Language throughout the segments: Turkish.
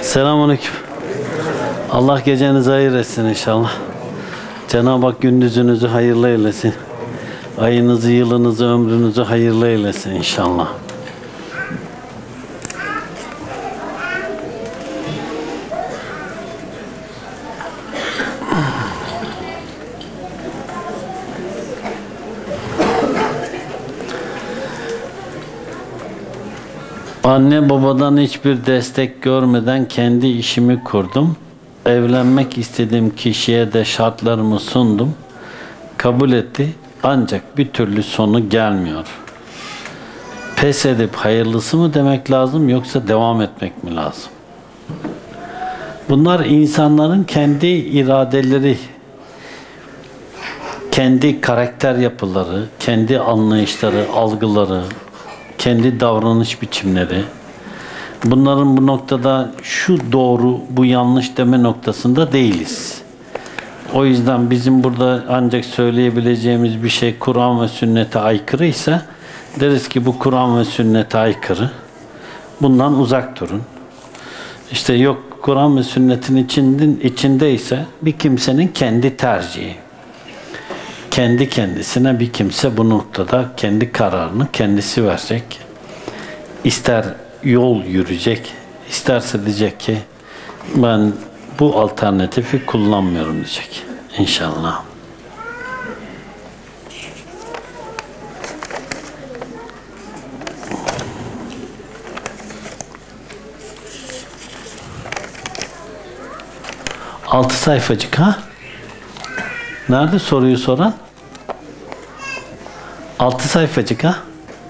Selamünaleyküm. Allah gecenizi hayır etsin inşallah. Cenab-ı Hak gündüzünüzü hayırlı eylesin. Ayınızı, yılınızı, ömrünüzü hayırlı eylesin inşallah. Anne babadan hiçbir destek görmeden kendi işimi kurdum. Evlenmek istediğim kişiye de şartlarımı sundum. Kabul etti ancak bir türlü sonu gelmiyor. Pes edip hayırlısı mı demek lazım yoksa devam etmek mi lazım? Bunlar insanların kendi iradeleri, kendi karakter yapıları, kendi anlayışları, algıları, kendi davranış biçimleri. Bunların bu noktada şu doğru, bu yanlış deme noktasında değiliz. O yüzden bizim burada ancak söyleyebileceğimiz bir şey Kur'an ve sünnete aykırı ise deriz ki bu Kur'an ve sünnete aykırı. Bundan uzak durun. İşte yok Kur'an ve sünnetin içindeyse bir kimsenin kendi tercihi. Kendi kendisine bir kimse bu noktada kendi kararını kendisi verecek. İster yol yürüyecek, isterse diyecek ki ben bu alternatifi kullanmıyorum diyecek. İnşallah. Altı sayfacık ha? Nerede soruyu soran? 6 sayfacık ha?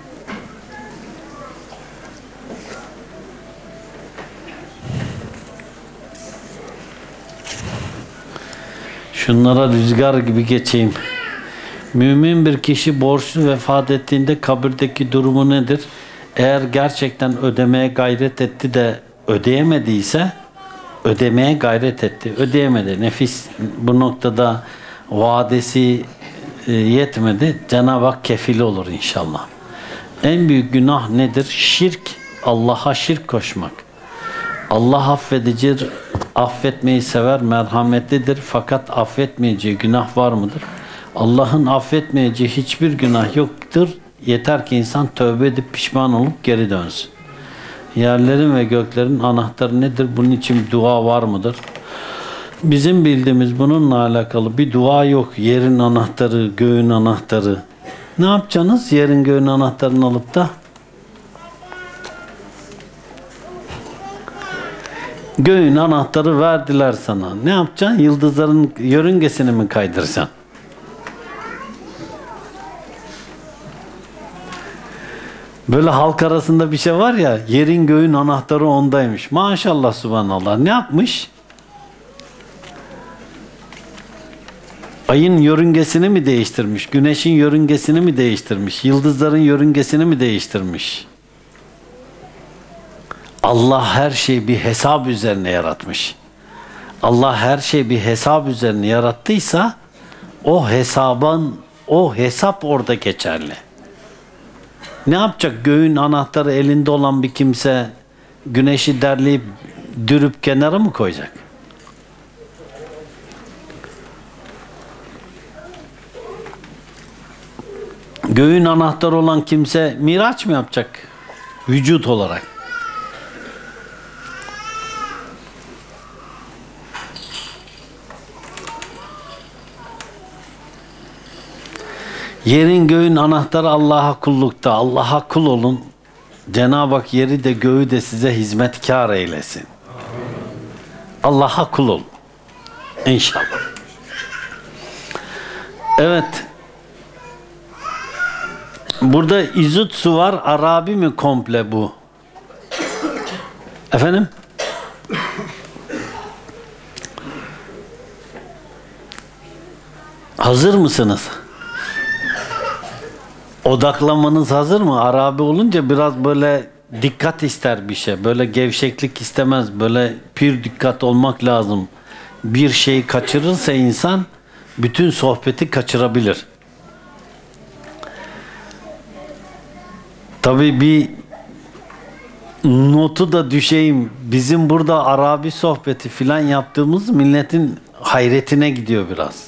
Şunlara rüzgar gibi geçeyim. Mümin bir kişi borçlu vefat ettiğinde kabirdeki durumu nedir? Eğer gerçekten ödemeye gayret etti de ödeyemediyse ödemeye gayret etti. Ödeyemedi. Nefis bu noktada vadesi yetmedi. Cenab-ı Hak kefili olur inşallah. En büyük günah nedir? Şirk. Allah'a şirk koşmak. Allah affedicidir, affetmeyi sever, merhametlidir. Fakat affetmeyeceği günah var mıdır? Allah'ın affetmeyeceği hiçbir günah yoktur. Yeter ki insan tövbe edip pişman olup geri dönsün. Yerlerin ve göklerin anahtarı nedir? Bunun için bir dua var mıdır? Bizim bildiğimiz bununla alakalı bir dua yok. Yerin anahtarı, göğün anahtarı. Ne yapacaksınız? Yerin göğün anahtarını alıp da göğün anahtarı verdiler sana. Ne yapacaksın? Yıldızların yörüngesini mi kaydıracaksın? Böyle halk arasında bir şey var ya, yerin göğün anahtarı ondaymış. Maşallah subhanallah. Ne yapmış? Ayın yörüngesini mi değiştirmiş? Güneşin yörüngesini mi değiştirmiş? Yıldızların yörüngesini mi değiştirmiş? Allah her şeyi bir hesap üzerine yaratmış. Allah her şeyi bir hesap üzerine yarattıysa o hesap orada geçerli. Ne yapacak? Göğün anahtarı elinde olan bir kimse güneşi derleyip dürüp kenara mı koyacak? Göğün anahtarı olan kimse miraç mı yapacak? Vücut olarak. Yerin göğün anahtarı Allah'a kullukta. Allah'a kul olun. Cenab-ı Hak yeri de göğü de size hizmetkar eylesin. Allah'a kul olun. İnşallah. Evet. Burada İzutsu var. Arabi mi komple bu? Efendim? Hazır mısınız? Odaklanmanız hazır mı? Arabi olunca biraz böyle dikkat ister bir şey. Böyle gevşeklik istemez. Böyle pür dikkat olmak lazım. Bir şeyi kaçırırsa insan bütün sohbeti kaçırabilir. Tabii bir notu da düşeyim. Bizim burada Arabi sohbeti filan yaptığımız milletin hayretine gidiyor biraz.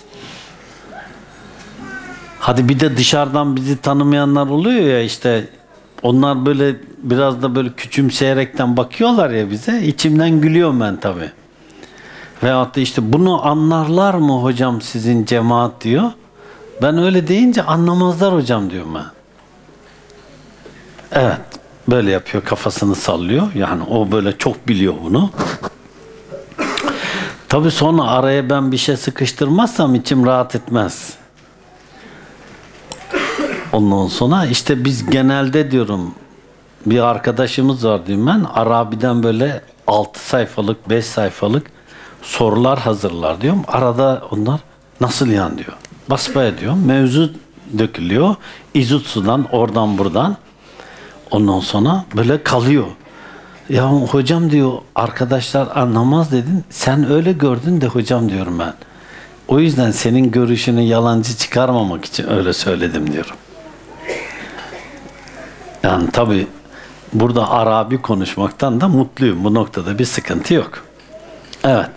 Hadi bir de dışarıdan bizi tanımayanlar oluyor ya, işte onlar böyle biraz da böyle küçümseyerekten bakıyorlar ya bize. İçimden gülüyorum ben tabii. Veyahut da işte bunu anlarlar mı hocam sizin cemaat diyor. Ben öyle deyince anlamazlar hocam diyorum ben. Evet. Böyle yapıyor, kafasını sallıyor. Yani o böyle çok biliyor bunu. Tabii sonra araya ben bir şey sıkıştırmazsam içim rahat etmez. Ondan sonra işte biz genelde diyorum, bir arkadaşımız var diyorum ben, Arabi'den böyle 6 sayfalık 5 sayfalık sorular hazırlar diyorum. Arada onlar nasıl yani diyor. Basbaya diyor. Mevzu dökülüyor. İzutsu'dan oradan buradan. Ondan sonra böyle kalıyor. Ya hocam diyor, arkadaşlar anlamaz dedin. Sen öyle gördün de hocam diyorum ben. O yüzden senin görüşünü yalancı çıkarmamak için öyle söyledim diyorum. Yani tabii burada Arabi konuşmaktan da mutluyum. Bu noktada bir sıkıntı yok. Evet.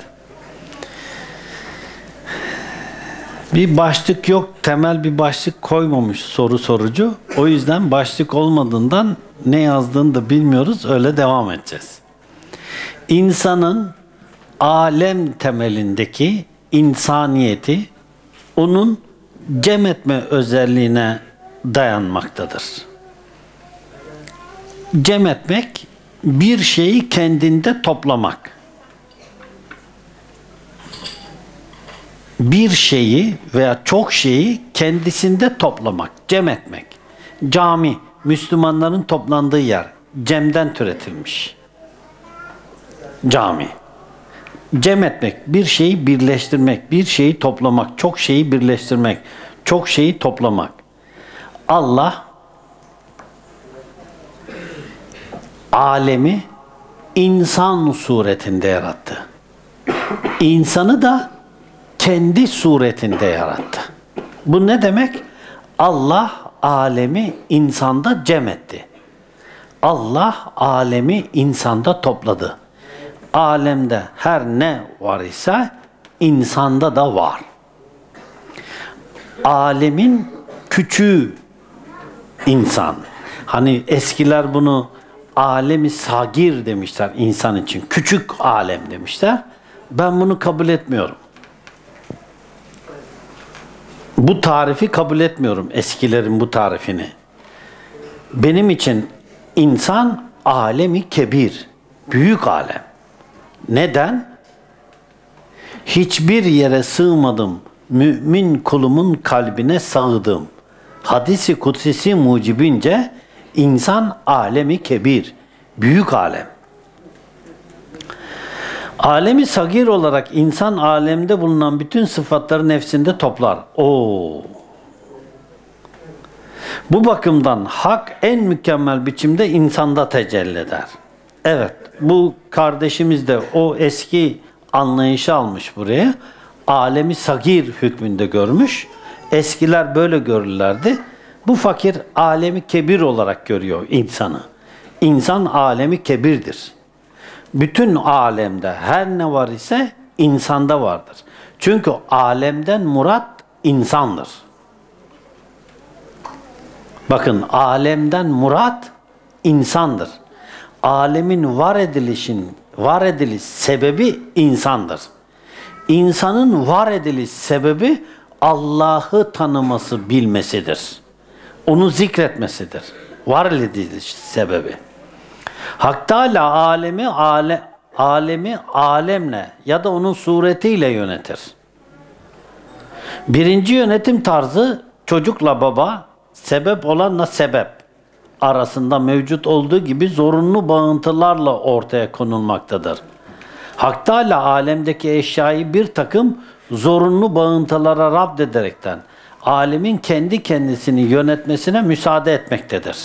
Bir başlık yok, temel bir başlık koymamış soru sorucu. O yüzden başlık olmadığından ne yazdığını da bilmiyoruz, öyle devam edeceğiz. İnsanın alem temelindeki insaniyeti onun cem etme özelliğine dayanmaktadır. Cem etmek, bir şeyi kendinde toplamak. Bir şeyi veya çok şeyi kendisinde toplamak, cem etmek. Cami, Müslümanların toplandığı yer, cemden türetilmiş. Cami. Cem etmek, bir şeyi birleştirmek, bir şeyi toplamak, çok şeyi birleştirmek, çok şeyi toplamak. Allah alemi insan suretinde yarattı. İnsanı da kendi suretinde yarattı. Bu ne demek? Allah alemi insanda cem etti. Allah alemi insanda topladı. Alemde her ne var ise insanda da var. Alemin küçüğü insan. Hani eskiler bunu alemi sagir demişler insan için. Küçük alem demişler. Ben bunu kabul etmiyorum. Bu tarifi kabul etmiyorum, eskilerin bu tarifini. Benim için insan alemi kebir, büyük alem. Neden? Hiçbir yere sığmadım, mümin kulumun kalbine sığdım. Hadis-i kutsisi mucibince insan alemi kebir, büyük alem. Alemi sagir olarak insan alemde bulunan bütün sıfatları nefsinde toplar. Bu bakımdan hak en mükemmel biçimde insanda tecelli eder. Evet, bu kardeşimiz de o eski anlayışı almış buraya. Alemi sagir hükmünde görmüş. Eskiler böyle görürlerdi. Bu fakir alemi kebir olarak görüyor insanı. İnsan alemi kebirdir. Bütün alemde her ne var ise insanda vardır. Çünkü alemden murat insandır. Bakın, alemden murat insandır. Alemin var ediliş sebebi insandır. İnsanın var ediliş sebebi Allah'ı tanıması, bilmesidir. Onu zikretmesidir. Var ediliş sebebi. Hak Teâlâ alemi alemle ya da onun suretiyle yönetir. Birinci yönetim tarzı çocukla baba, sebep olanla sebep arasında mevcut olduğu gibi zorunlu bağıntılarla ortaya konulmaktadır. Hak Teâlâ alemdeki eşyayı bir takım zorunlu bağıntılara rabd ederekten alemin kendi kendisini yönetmesine müsaade etmektedir.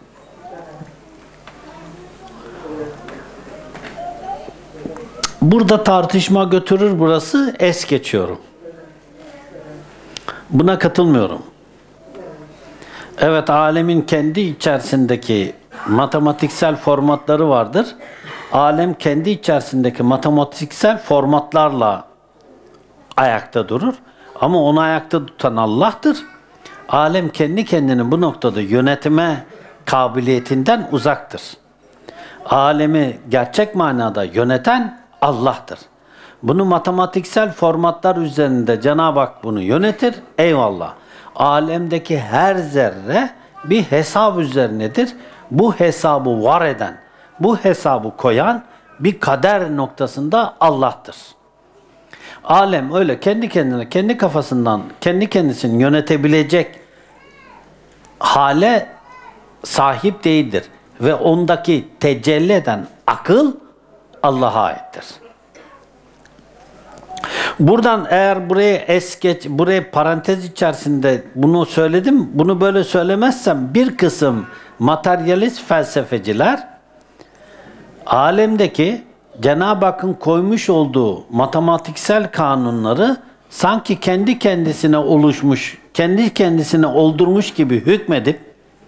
Burada tartışma götürür burası, es geçiyorum. Buna katılmıyorum. Evet, alemin kendi içerisindeki matematiksel formatları vardır. Alem kendi içerisindeki matematiksel formatlarla ayakta durur. Ama onu ayakta tutan Allah'tır. Alem kendi kendini bu noktada yönetme kabiliyetinden uzaktır. Alemi gerçek manada yöneten Allah'tır. Bunu matematiksel formatlar üzerinde Cenab-ı Hak bunu yönetir. Eyvallah. Alemdeki her zerre bir hesap üzerinedir. Bu hesabı var eden, bu hesabı koyan bir kader noktasında Allah'tır. Alem öyle kendi kendine, kendi kafasından, kendi kendisini yönetebilecek hale sahip değildir. Ve ondaki tecelli eden akıl Allah'a aittir. Buradan eğer buraya parantez içerisinde bunu söyledim, bunu böyle söylemezsem bir kısım materyalist felsefeciler alemdeki Cenab-ı Hakk'ın koymuş olduğu matematiksel kanunları sanki kendi kendisine oluşmuş, kendi kendisine oldurmuş gibi hükmedip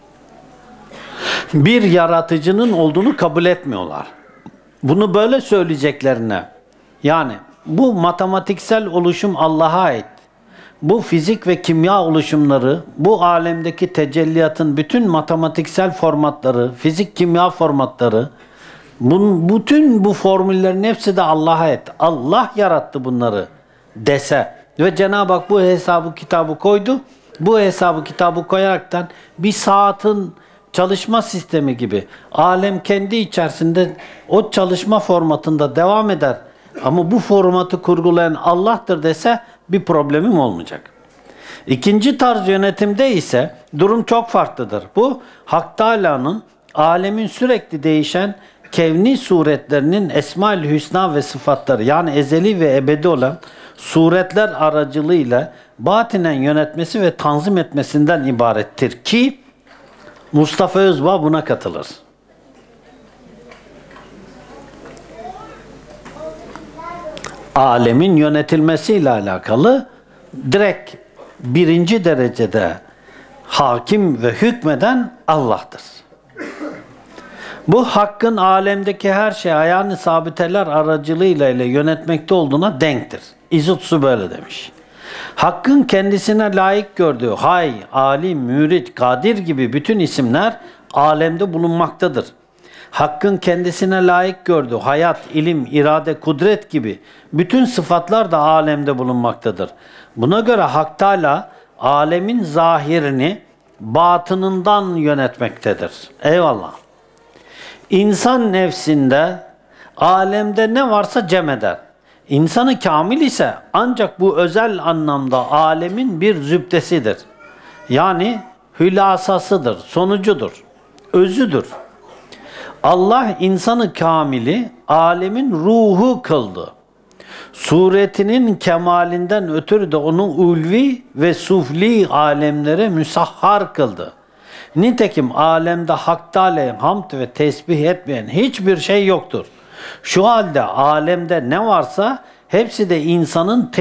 bir yaratıcının olduğunu kabul etmiyorlar. Bunu böyle söyleyeceklerine, yani bu matematiksel oluşum Allah'a ait. Bu fizik ve kimya oluşumları, bu alemdeki tecelliyatın bütün matematiksel formatları, fizik kimya formatları, bütün bu formüllerin hepsi de Allah'a ait. Allah yarattı bunları dese ve Cenab-ı Hak bu hesabı kitabı koydu. Bu hesabı kitabı koyaraktan bir saatin çalışma sistemi gibi alem kendi içerisinde o çalışma formatında devam eder. Ama bu formatı kurgulayan Allah'tır dese bir problemim olmayacak. İkinci tarz yönetimde ise durum çok farklıdır. Bu Hak Teâlâ'nın alemin sürekli değişen kevni suretlerinin Esma-ül Hüsna ve sıfatları, yani ezeli ve ebedi olan suretler aracılığıyla batinen yönetmesi ve tanzim etmesinden ibarettir ki Mustafa Özbağ buna katılır. Alemin yönetilmesiyle alakalı direkt birinci derecede hakim ve hükmeden Allah'tır. Bu hakkın alemdeki her şey ayağını sabiteler aracılığıyla ile yönetmekte olduğuna denktir. İzutsu böyle demiş. Hakkın kendisine layık gördüğü hay, alim, mürit, kadir gibi bütün isimler alemde bulunmaktadır. Hakkın kendisine layık gördüğü hayat, ilim, irade, kudret gibi bütün sıfatlar da alemde bulunmaktadır. Buna göre Hak Teâlâ alemin zahirini batınından yönetmektedir. Eyvallah. İnsan nefsinde alemde ne varsa cem eder. İnsanı kamil ise ancak bu özel anlamda alemin bir zübdesidir. Yani hülasasıdır, sonucudur, özüdür. Allah insanı kamili alemin ruhu kıldı. Suretinin kemalinden ötürü de onu ulvi ve sufli alemlere müsahhar kıldı. Nitekim alemde Hak Teâlâ'ya hamd ve tesbih etmeyen hiçbir şey yoktur. Şu halde alemde ne varsa hepsi de insanın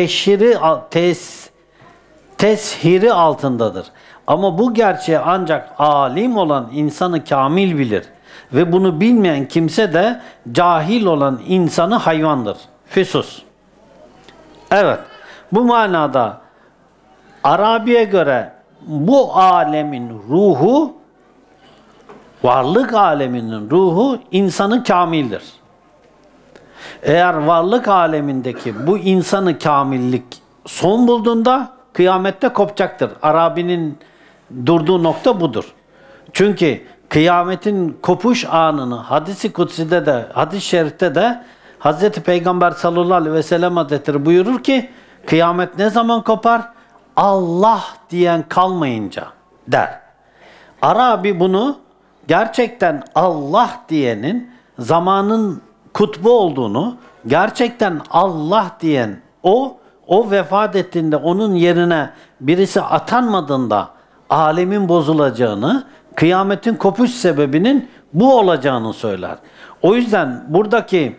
teshiri altındadır. Ama bu gerçeği ancak alim olan insanı kamil bilir. Ve bunu bilmeyen kimse de cahil olan insanı hayvandır. Füsus. Evet, bu manada Arabi'ye göre bu alemin ruhu, varlık aleminin ruhu insanı kamildir. Eğer varlık alemindeki bu insanı kamillik son bulduğunda kıyamette kopacaktır. Arabi'nin durduğu nokta budur. Çünkü kıyametin kopuş anını hadis-i kutsi'de de, hadis-i şerifte de Hz. Peygamber sallallahu aleyhi ve sellem Hazretleri buyurur ki kıyamet ne zaman kopar? Allah diyen kalmayınca der. Arabi bunu gerçekten Allah diyenin zamanın kutbu olduğunu, gerçekten Allah diyen o vefat ettiğinde onun yerine birisi atanmadığında alemin bozulacağını, kıyametin kopuş sebebinin bu olacağını söyler. O yüzden buradaki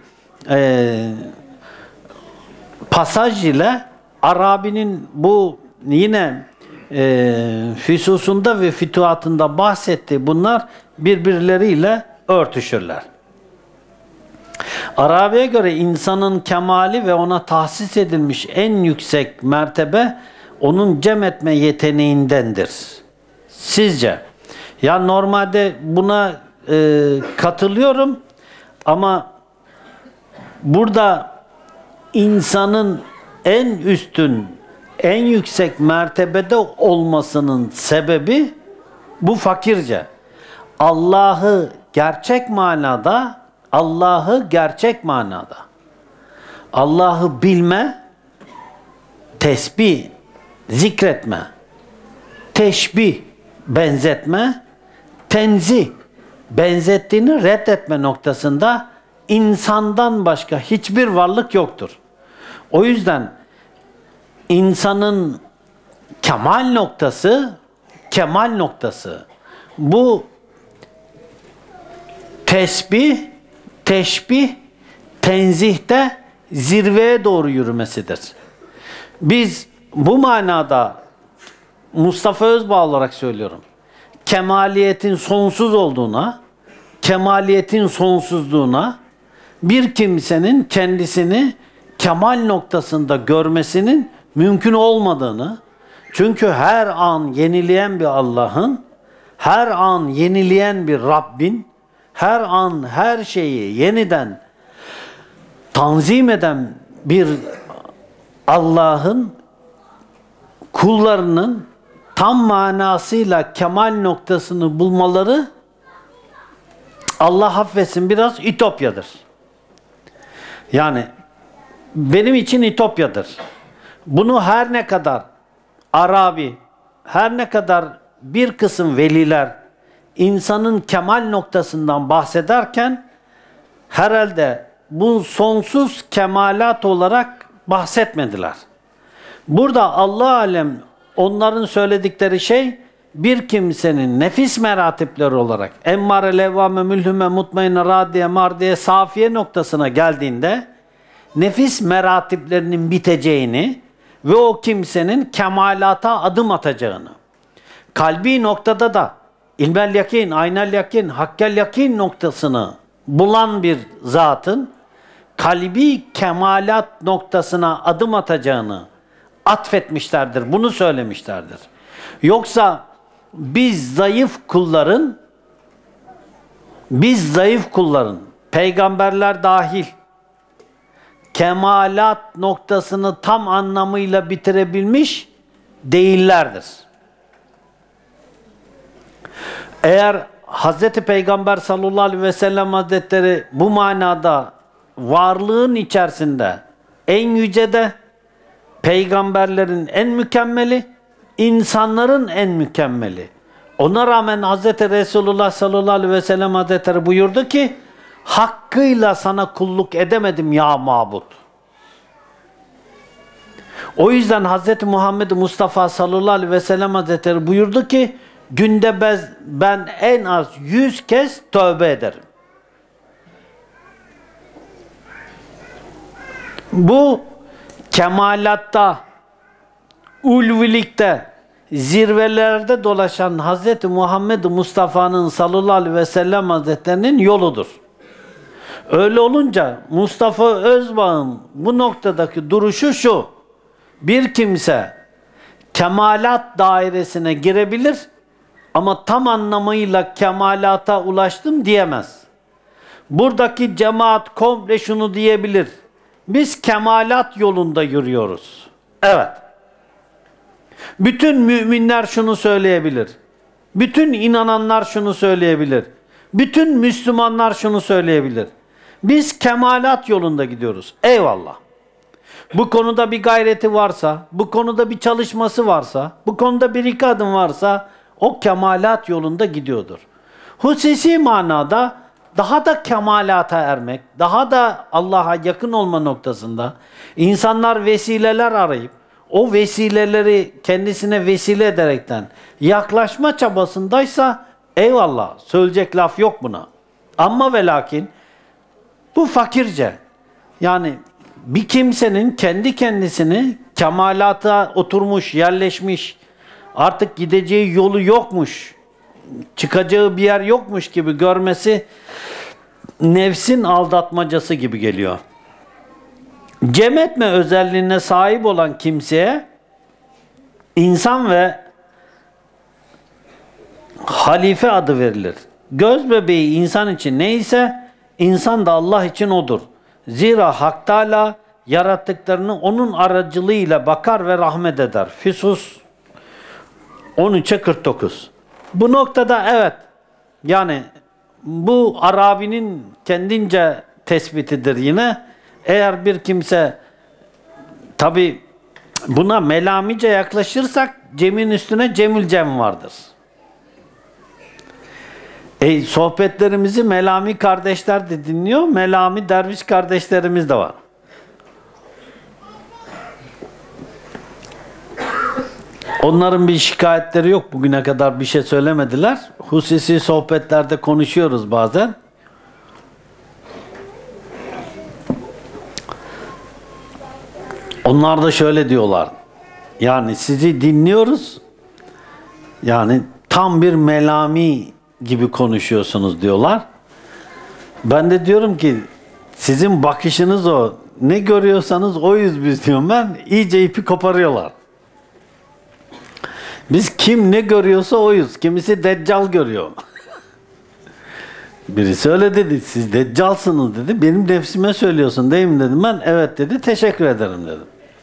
pasaj ile Arabi'nin bu yine füsusunda ve fütuhatında bahsettiği bunlar birbirleriyle örtüşürler. Arabi'ye göre insanın kemali ve ona tahsis edilmiş en yüksek mertebe onun cem etme yeteneğindendir. Sizce? Ya normalde buna katılıyorum ama burada insanın en üstün, en yüksek mertebede olmasının sebebi bu fakirce. Allah'ı gerçek manada, Allah'ı bilme, tesbih, zikretme, teşbih, benzetme, tenzih, benzettiğini reddetme noktasında insandan başka hiçbir varlık yoktur. O yüzden insanın kemal noktası bu tesbih, teşbih, tenzihte zirveye doğru yürümesidir. Biz bu manada Mustafa Özbağ olarak söylüyorum. Kemaliyetin sonsuz olduğuna, kemaliyetin sonsuzluğuna, bir kimsenin kendisini kemal noktasında görmesinin mümkün olmadığını, çünkü her an yenileyen bir Allah'ın, her an yenileyen bir Rabbin, her an her şeyi yeniden tanzim eden bir Allah'ın kullarının tam manasıyla kemal noktasını bulmaları, Allah affetsin, biraz ütopyadır. Yani benim için ütopyadır. Bunu her ne kadar Arabi, her ne kadar bir kısım veliler insanın kemal noktasından bahsederken herhalde bu sonsuz kemalat olarak bahsetmediler. Burada Allah alem onların söyledikleri şey bir kimsenin nefis meratipleri olarak emmare, levvame, mülhüme, mutmainne, radiye, mardiye, safiye noktasına geldiğinde nefis meratiplerinin biteceğini ve o kimsenin kemalata adım atacağını, kalbi noktada da ilmel yakin, aynel yakin, hakkel yakin noktasını bulan bir zatın kalbi kemalat noktasına adım atacağını atfetmişlerdir. Bunu söylemişlerdir. Yoksa biz zayıf kulların, peygamberler dahil kemalat noktasını tam anlamıyla bitirebilmiş değillerdir. Eğer Hz. Peygamber sallallahu aleyhi ve sellem Hazretleri bu manada varlığın içerisinde en yücede, peygamberlerin en mükemmeli, insanların en mükemmeli. Ona rağmen Hz. Resulullah sallallahu aleyhi ve sellem Hazretleri buyurdu ki, hakkıyla sana kulluk edemedim ya mabud. O yüzden Hz. Muhammed Mustafa sallallahu aleyhi ve sellem Hazretleri buyurdu ki, günde ben en az 100 kez tövbe ederim. Bu kemalatta, ulvilikte, zirvelerde dolaşan Hz. Muhammed Mustafa'nın sallallahu aleyhi ve sellem Hazretlerinin yoludur. Öyle olunca Mustafa Özbağ'ın bu noktadaki duruşu şu: bir kimse kemalat dairesine girebilir ama tam anlamıyla kemalata ulaştım diyemez. Buradaki cemaat komple şunu diyebilir: biz kemalat yolunda yürüyoruz. Evet. Bütün müminler şunu söyleyebilir. Bütün inananlar şunu söyleyebilir. Bütün Müslümanlar şunu söyleyebilir. Biz kemalat yolunda gidiyoruz. Eyvallah. Bu konuda bir gayreti varsa, bu konuda bir çalışması varsa, bu konuda bir iki adım varsa o kemalat yolunda gidiyordur. Hususi manada daha da kemalata ermek, daha da Allah'a yakın olma noktasında insanlar vesileler arayıp o vesileleri kendisine vesile ederekten yaklaşma çabasındaysa eyvallah, söyleyecek laf yok buna. Ama ve lakin bu fakirce. Yani bir kimsenin kendi kendisini kemalata oturmuş, yerleşmiş, artık gideceği yolu yokmuş çıkacağı bir yer yokmuş gibi görmesi nefsin aldatmacası gibi geliyor. Cem etme özelliğine sahip olan kimseye insan ve halife adı verilir. Göz bebeği insan için neyse insan da Allah için odur. Zira Hak Teâlâ yarattıklarını onun aracılığıyla bakar ve rahmet eder. Füsus 13'e 49. Bu noktada evet, yani bu Arabi'nin kendince tespitidir yine. Eğer bir kimse, tabi buna melamice yaklaşırsak Cem'in üstüne Cemül Cem vardır. Sohbetlerimizi Melami kardeşler de dinliyor. Melami derviş kardeşlerimiz de var. Onların bir şikayetleri yok. Bugüne kadar bir şey söylemediler. Hususi sohbetlerde konuşuyoruz bazen. Onlar da şöyle diyorlar. Yani sizi dinliyoruz. Yani tam bir Melami gibi konuşuyorsunuz diyorlar. Ben de diyorum ki sizin bakışınız o. Ne görüyorsanız oyuz biz diyorum ben. İyice ipi koparıyorlar. Biz kim ne görüyorsa oyuz. Kimisi Deccal görüyor. Birisi öyle dedi. Siz Deccalsınız dedi. Benim nefsime söylüyorsun değil mi dedim ben. Evet dedi. Teşekkür ederim dedim.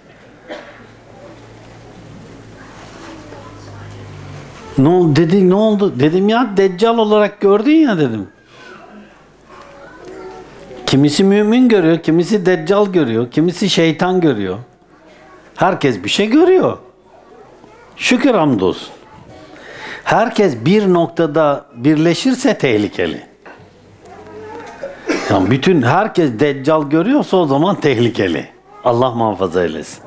Ne oldu dedi, ne oldu? Dedim ya Deccal olarak gördün ya dedim. Kimisi mümin görüyor, kimisi Deccal görüyor, kimisi şeytan görüyor. Herkes bir şey görüyor. Şükür hamdolsun. Herkes bir noktada birleşirse tehlikeli. Yani bütün herkes Deccal görüyorsa o zaman tehlikeli. Allah muhafaza eylesin.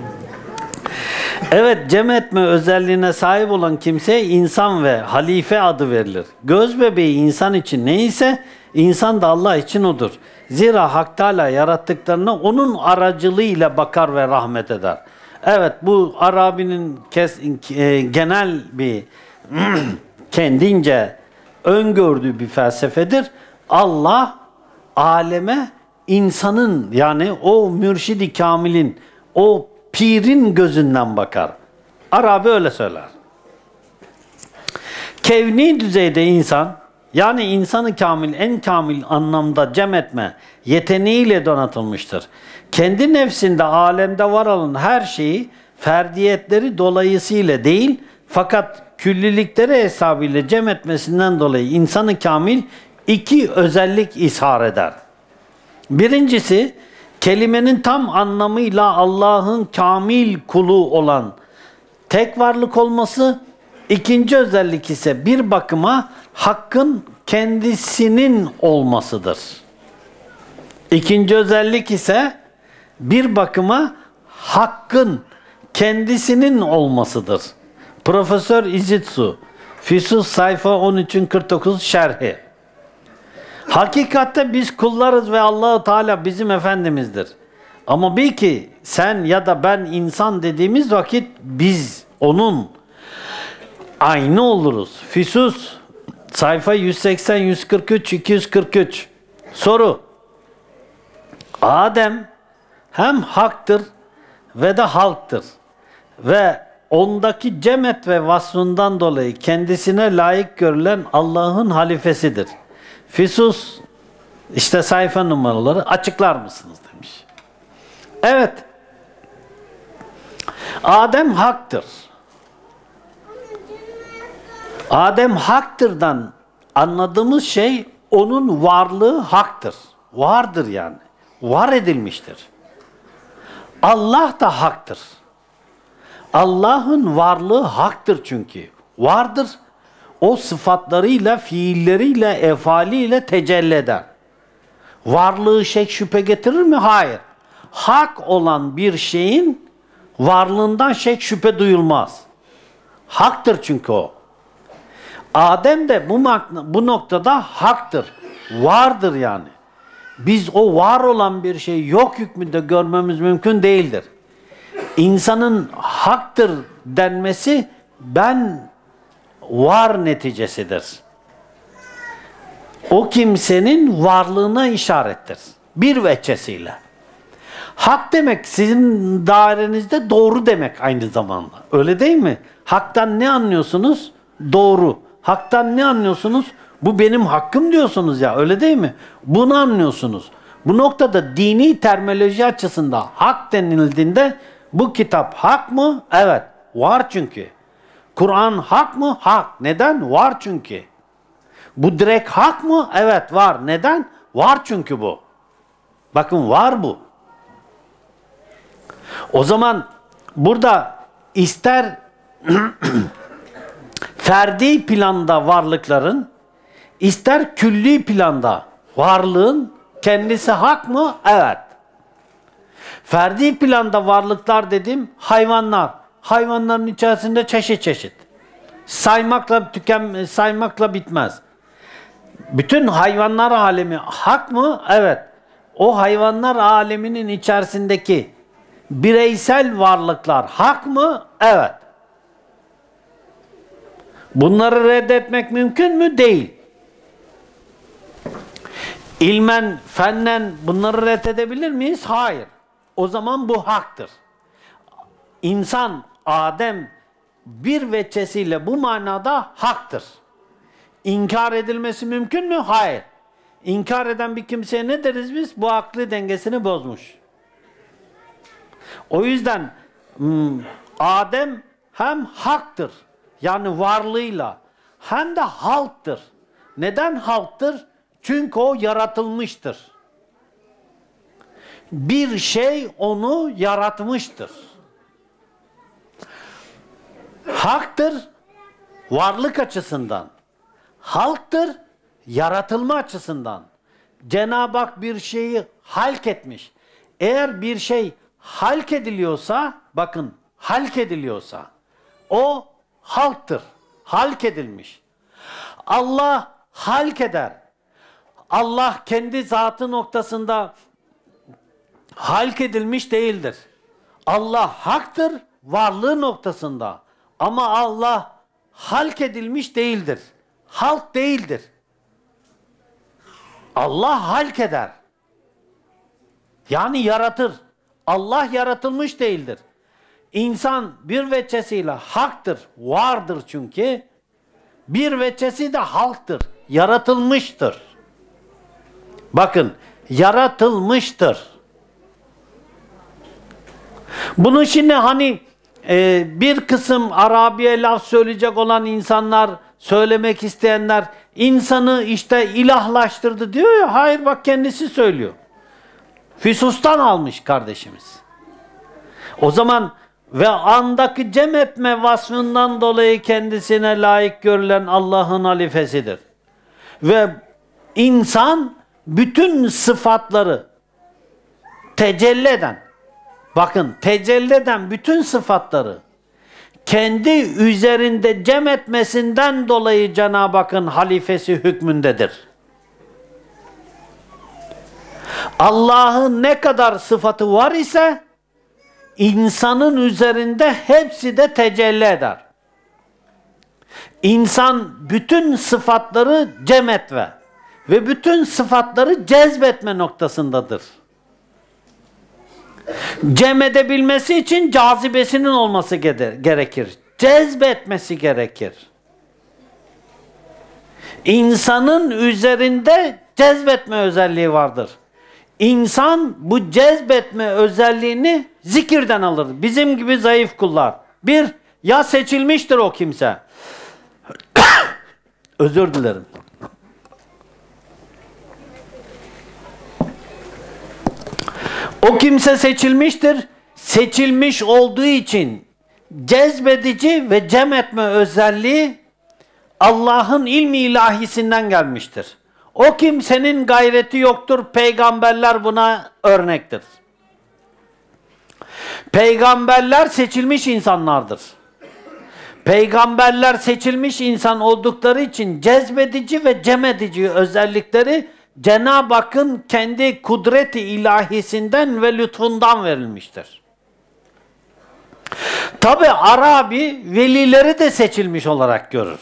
Evet, cem etme özelliğine sahip olan kimseye insan ve halife adı verilir. Göz bebeği insan için neyse insan da Allah için odur. Zira Hak Teâlâ yarattıklarına onun aracılığıyla bakar ve rahmet eder. Evet, bu Arabi'nin genel bir kendince öngördüğü bir felsefedir. Allah aleme insanın, yani o mürşid-i kamilin, o pirin gözünden bakar. Arabi öyle söyler. Kevni düzeyde insan, yani insanı kamil, en kamil anlamda cem etme yeteneğiyle donatılmıştır. Kendi nefsinde, alemde var olan her şeyi ferdiyetleri dolayısıyla değil, fakat küllilikleri hesabıyla cem etmesinden dolayı insanı kamil iki özellik ishar eder. Birincisi, kelimenin tam anlamıyla Allah'ın kamil kulu olan tek varlık olması. İkinci özellik ise bir bakıma Hakk'ın kendisinin olmasıdır. İkinci özellik ise bir bakıma Hakk'ın kendisinin olmasıdır. Profesör İzitsu, Füsus sayfa 13'ün 49 şerhi. Hakikatte biz kullarız ve Allah-u Teala bizim Efendimiz'dir. Ama bil ki sen ya da ben insan dediğimiz vakit biz onun aynı oluruz. Füsus sayfa 180, 143, 243. Soru. Adem hem haktır ve de halktır. Ve ondaki cemet ve vasfından dolayı kendisine layık görülen Allah'ın halifesidir. Füsus, işte sayfa numaraları, açıklar mısınız demiş. Evet. Adem haktır. Adem haktırdan anladığımız şey onun varlığı haktır. Vardır yani. Var edilmiştir. Allah da haktır. Allah'ın varlığı haktır çünkü. Vardır. O sıfatlarıyla, fiilleriyle, efaliyle tecelli eder. Varlığı şek şüphe getirir mi? Hayır. Hak olan bir şeyin varlığından şek şüphe duyulmaz. Haktır çünkü o. Adem de bu noktada haktır. Vardır yani. Biz o var olan bir şeyi yok hükmünde görmemiz mümkün değildir. İnsanın haktır denmesi, ben var neticesidir. O kimsenin varlığına işarettir. Bir veçesiyle. Hak demek sizin dairenizde doğru demek aynı zamanda. Öyle değil mi? Hak'tan ne anlıyorsunuz? Doğru. Hak'tan ne anlıyorsunuz? Bu benim hakkım diyorsunuz ya, öyle değil mi? Bunu anlıyorsunuz. Bu noktada dini terminoloji açısından hak denildiğinde bu kitap hak mı? Evet. Var çünkü. Kur'an hak mı? Hak. Neden? Var çünkü. Bu direkt hak mı? Evet var. Neden? Var çünkü bu. Bakın var bu. O zaman burada ister ferdi planda varlıkların, ister külli planda varlığın kendisi hak mı? Evet. Ferdi planda varlıklar dedim, hayvanlar. Hayvanların içerisinde çeşit çeşit. Saymakla bitmez. Bütün hayvanlar alemi hak mı? Evet. O hayvanlar aleminin içerisindeki bireysel varlıklar hak mı? Evet. Bunları reddetmek mümkün mü? Değil. İlmen, fennen bunları reddedebilir miyiz? Hayır. O zaman bu haktır. İnsan, Adem bir veçesiyle bu manada haktır. İnkar edilmesi mümkün mü? Hayır. İnkar eden bir kimseye ne deriz biz? Bu akli dengesini bozmuş. O yüzden Adem hem haktır, yani varlığıyla, hem de halktır. Neden halktır? Çünkü o yaratılmıştır. Bir şey onu yaratmıştır. Haktır, varlık açısından. Halktır, yaratılma açısından. Cenab-ı Hak bir şeyi halk etmiş. Eğer bir şey halk ediliyorsa, bakın halk ediliyorsa, o halktır. Halk edilmiş. Allah halk eder. Allah kendi zatı noktasında halk edilmiş değildir. Allah haktır varlığı noktasında. Ama Allah halk edilmiş değildir. Halk değildir. Allah halk eder. Yani yaratır. Allah yaratılmış değildir. İnsan bir veçesiyle haktır, vardır çünkü. Bir veçesi de halktır, yaratılmıştır. Bakın, yaratılmıştır. Bunu şimdi hani bir kısım Arabiye laf söyleyecek olan insanlar, söylemek isteyenler insanı işte ilahlaştırdı diyor ya. Hayır, bak kendisi söylüyor. Füsus'tan almış kardeşimiz. O zaman ve andaki cem etme vasfından dolayı kendisine layık görülen Allah'ın halifesidir. Ve insan bütün sıfatları tecelli eden, bakın tecelli eden bütün sıfatları kendi üzerinde cem etmesinden dolayı Cenab-ı Hakk'ın halifesi hükmündedir. Allah'ın ne kadar sıfatı var ise insanın üzerinde hepsi de tecelli eder. İnsan bütün sıfatları cem etme ve bütün sıfatları cezbetme noktasındadır. Cem edebilmesi için cazibesinin olması gerekir. Cezbetmesi gerekir. İnsanın üzerinde cezbetme özelliği vardır. İnsan bu cezbetme özelliğini zikirden alır. Bizim gibi zayıf kullar. Bir, ya seçilmiştir o kimse. Özür dilerim. O kimse seçilmiştir. Seçilmiş olduğu için cezbedici ve cem etme özelliği Allah'ın ilmi ilahisinden gelmiştir. O kimsenin gayreti yoktur. Peygamberler buna örnektir. Peygamberler seçilmiş insanlardır. Peygamberler seçilmiş insan oldukları için cezbedici ve cem edici özellikleri Cenab-ı Hakk'ın kendi kudreti ilahisinden ve lütfundan verilmiştir. Tabi Arabi velileri de seçilmiş olarak görür.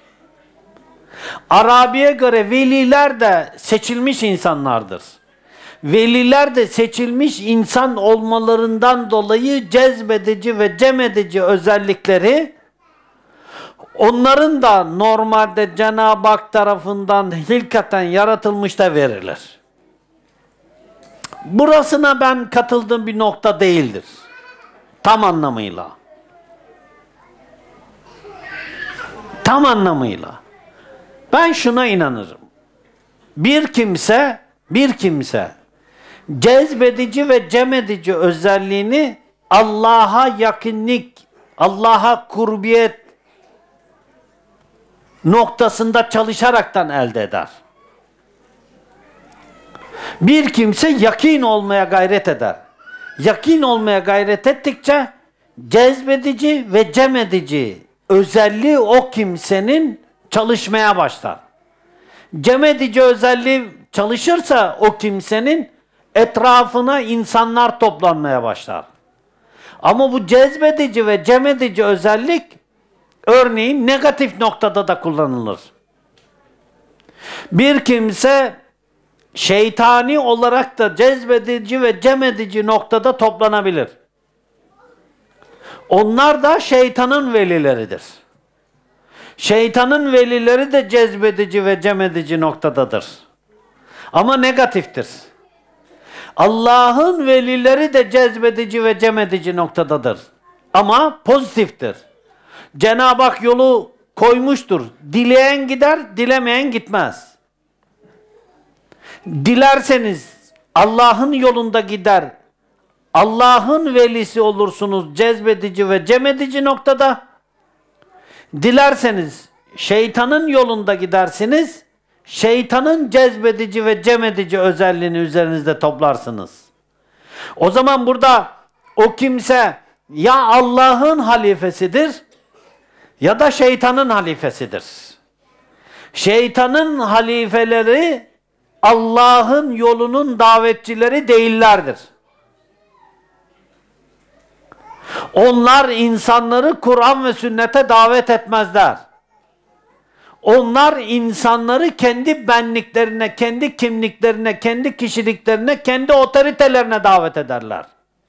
Arabi'ye göre veliler de seçilmiş insanlardır. Veliler de seçilmiş insan olmalarından dolayı cezbedici ve cemedici özellikleri onların da normalde Cenab-ı Hak tarafından hilkaten yaratılmış da verilir. Burasına ben katıldığım bir nokta değildir. Tam anlamıyla. Tam anlamıyla. Ben şuna inanırım. Bir kimse cezbedici ve cemedici özelliğini Allah'a yakınlık, Allah'a kurbiyet noktasında çalışaraktan elde eder. Bir kimse yakin olmaya gayret eder. Yakin olmaya gayret ettikçe cezbedici ve cemedici özelliği o kimsenin çalışmaya başlar. Cemedici özelliği çalışırsa o kimsenin etrafına insanlar toplanmaya başlar. Ama bu cezbedici ve cemedici özellik örneğin negatif noktada da kullanılır. Bir kimse şeytani olarak da cezbedici ve cemedici noktada toplanabilir. Onlar da şeytanın velileridir. Şeytanın velileri de cezbedici ve cemedici noktadadır. Ama negatiftir. Allah'ın velileri de cezbedici ve cemedici noktadadır. Ama pozitiftir. Cenab-ı Hak yolu koymuştur. Dileyen gider, dilemeyen gitmez. Dilerseniz Allah'ın yolunda gider, Allah'ın velisi olursunuz cezbedici ve cemedici noktada. Dilerseniz şeytanın yolunda gidersiniz, şeytanın cezbedici ve cemedici özelliğini üzerinizde toplarsınız. O zaman burada o kimse ya Allah'ın halifesidir ya da şeytanın halifesidir. Şeytanın halifeleri Allah'ın yolunun davetçileri değillerdir. Onlar insanları Kur'an ve sünnete davet etmezler. Onlar insanları kendi benliklerine, kendi kimliklerine, kendi kişiliklerine, kendi otoritelerine davet ederler.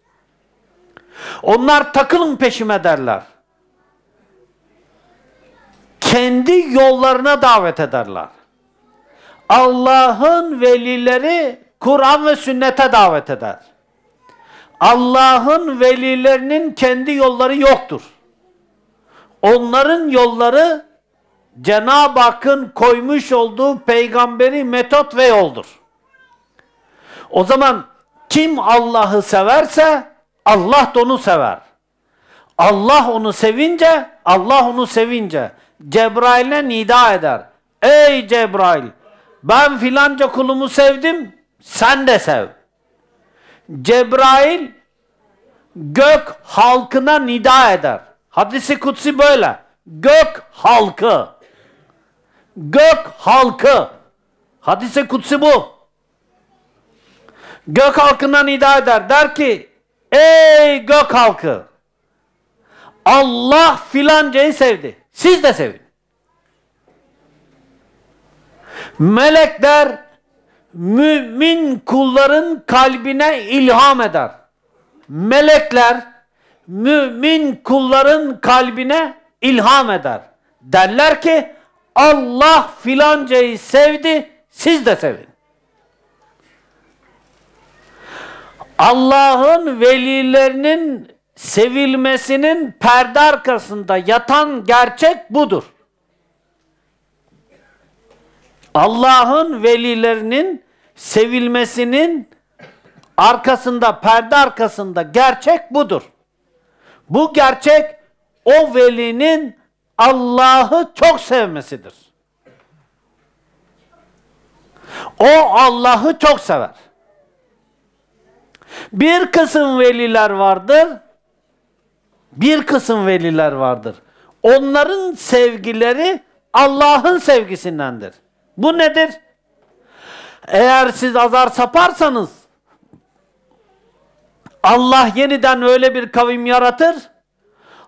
Onlar takılın peşime derler. Kendi yollarına davet ederler. Allah'ın velileri Kur'an ve sünnete davet eder. Allah'ın velilerinin kendi yolları yoktur. Onların yolları Cenab-ı Hakk'ın koymuş olduğu peygamberi metot ve yoldur. O zaman kim Allah'ı severse Allah da onu sever. Allah onu sevince Cebrail'e nida eder. Ey Cebrail, ben filanca kulumu sevdim, sen de sev. Cebrail gök halkına nida eder. Hadis-i kutsi böyle. Gök halkı. Gök halkı. Hadis-i kutsi bu. Gök halkına nida eder. Der ki, ey gök halkı, Allah filancayı sevdi. Siz de sevin. Melekler mümin kulların kalbine ilham eder. Melekler mümin kulların kalbine ilham eder. Derler ki Allah filancayı sevdi, siz de sevin. Allah'ın velilerinin sevilmesinin perde arkasında yatan gerçek budur. Allah'ın velilerinin sevilmesinin arkasında, perde arkasında gerçek budur. Bu gerçek o velinin Allah'ı çok sevmesidir. O Allah'ı çok sever. Bir kısım veliler vardır. Bir kısım veliler vardır. Onların sevgileri Allah'ın sevgisindendir. Bu nedir? Eğer siz azar saparsanız Allah yeniden öyle bir kavim yaratır.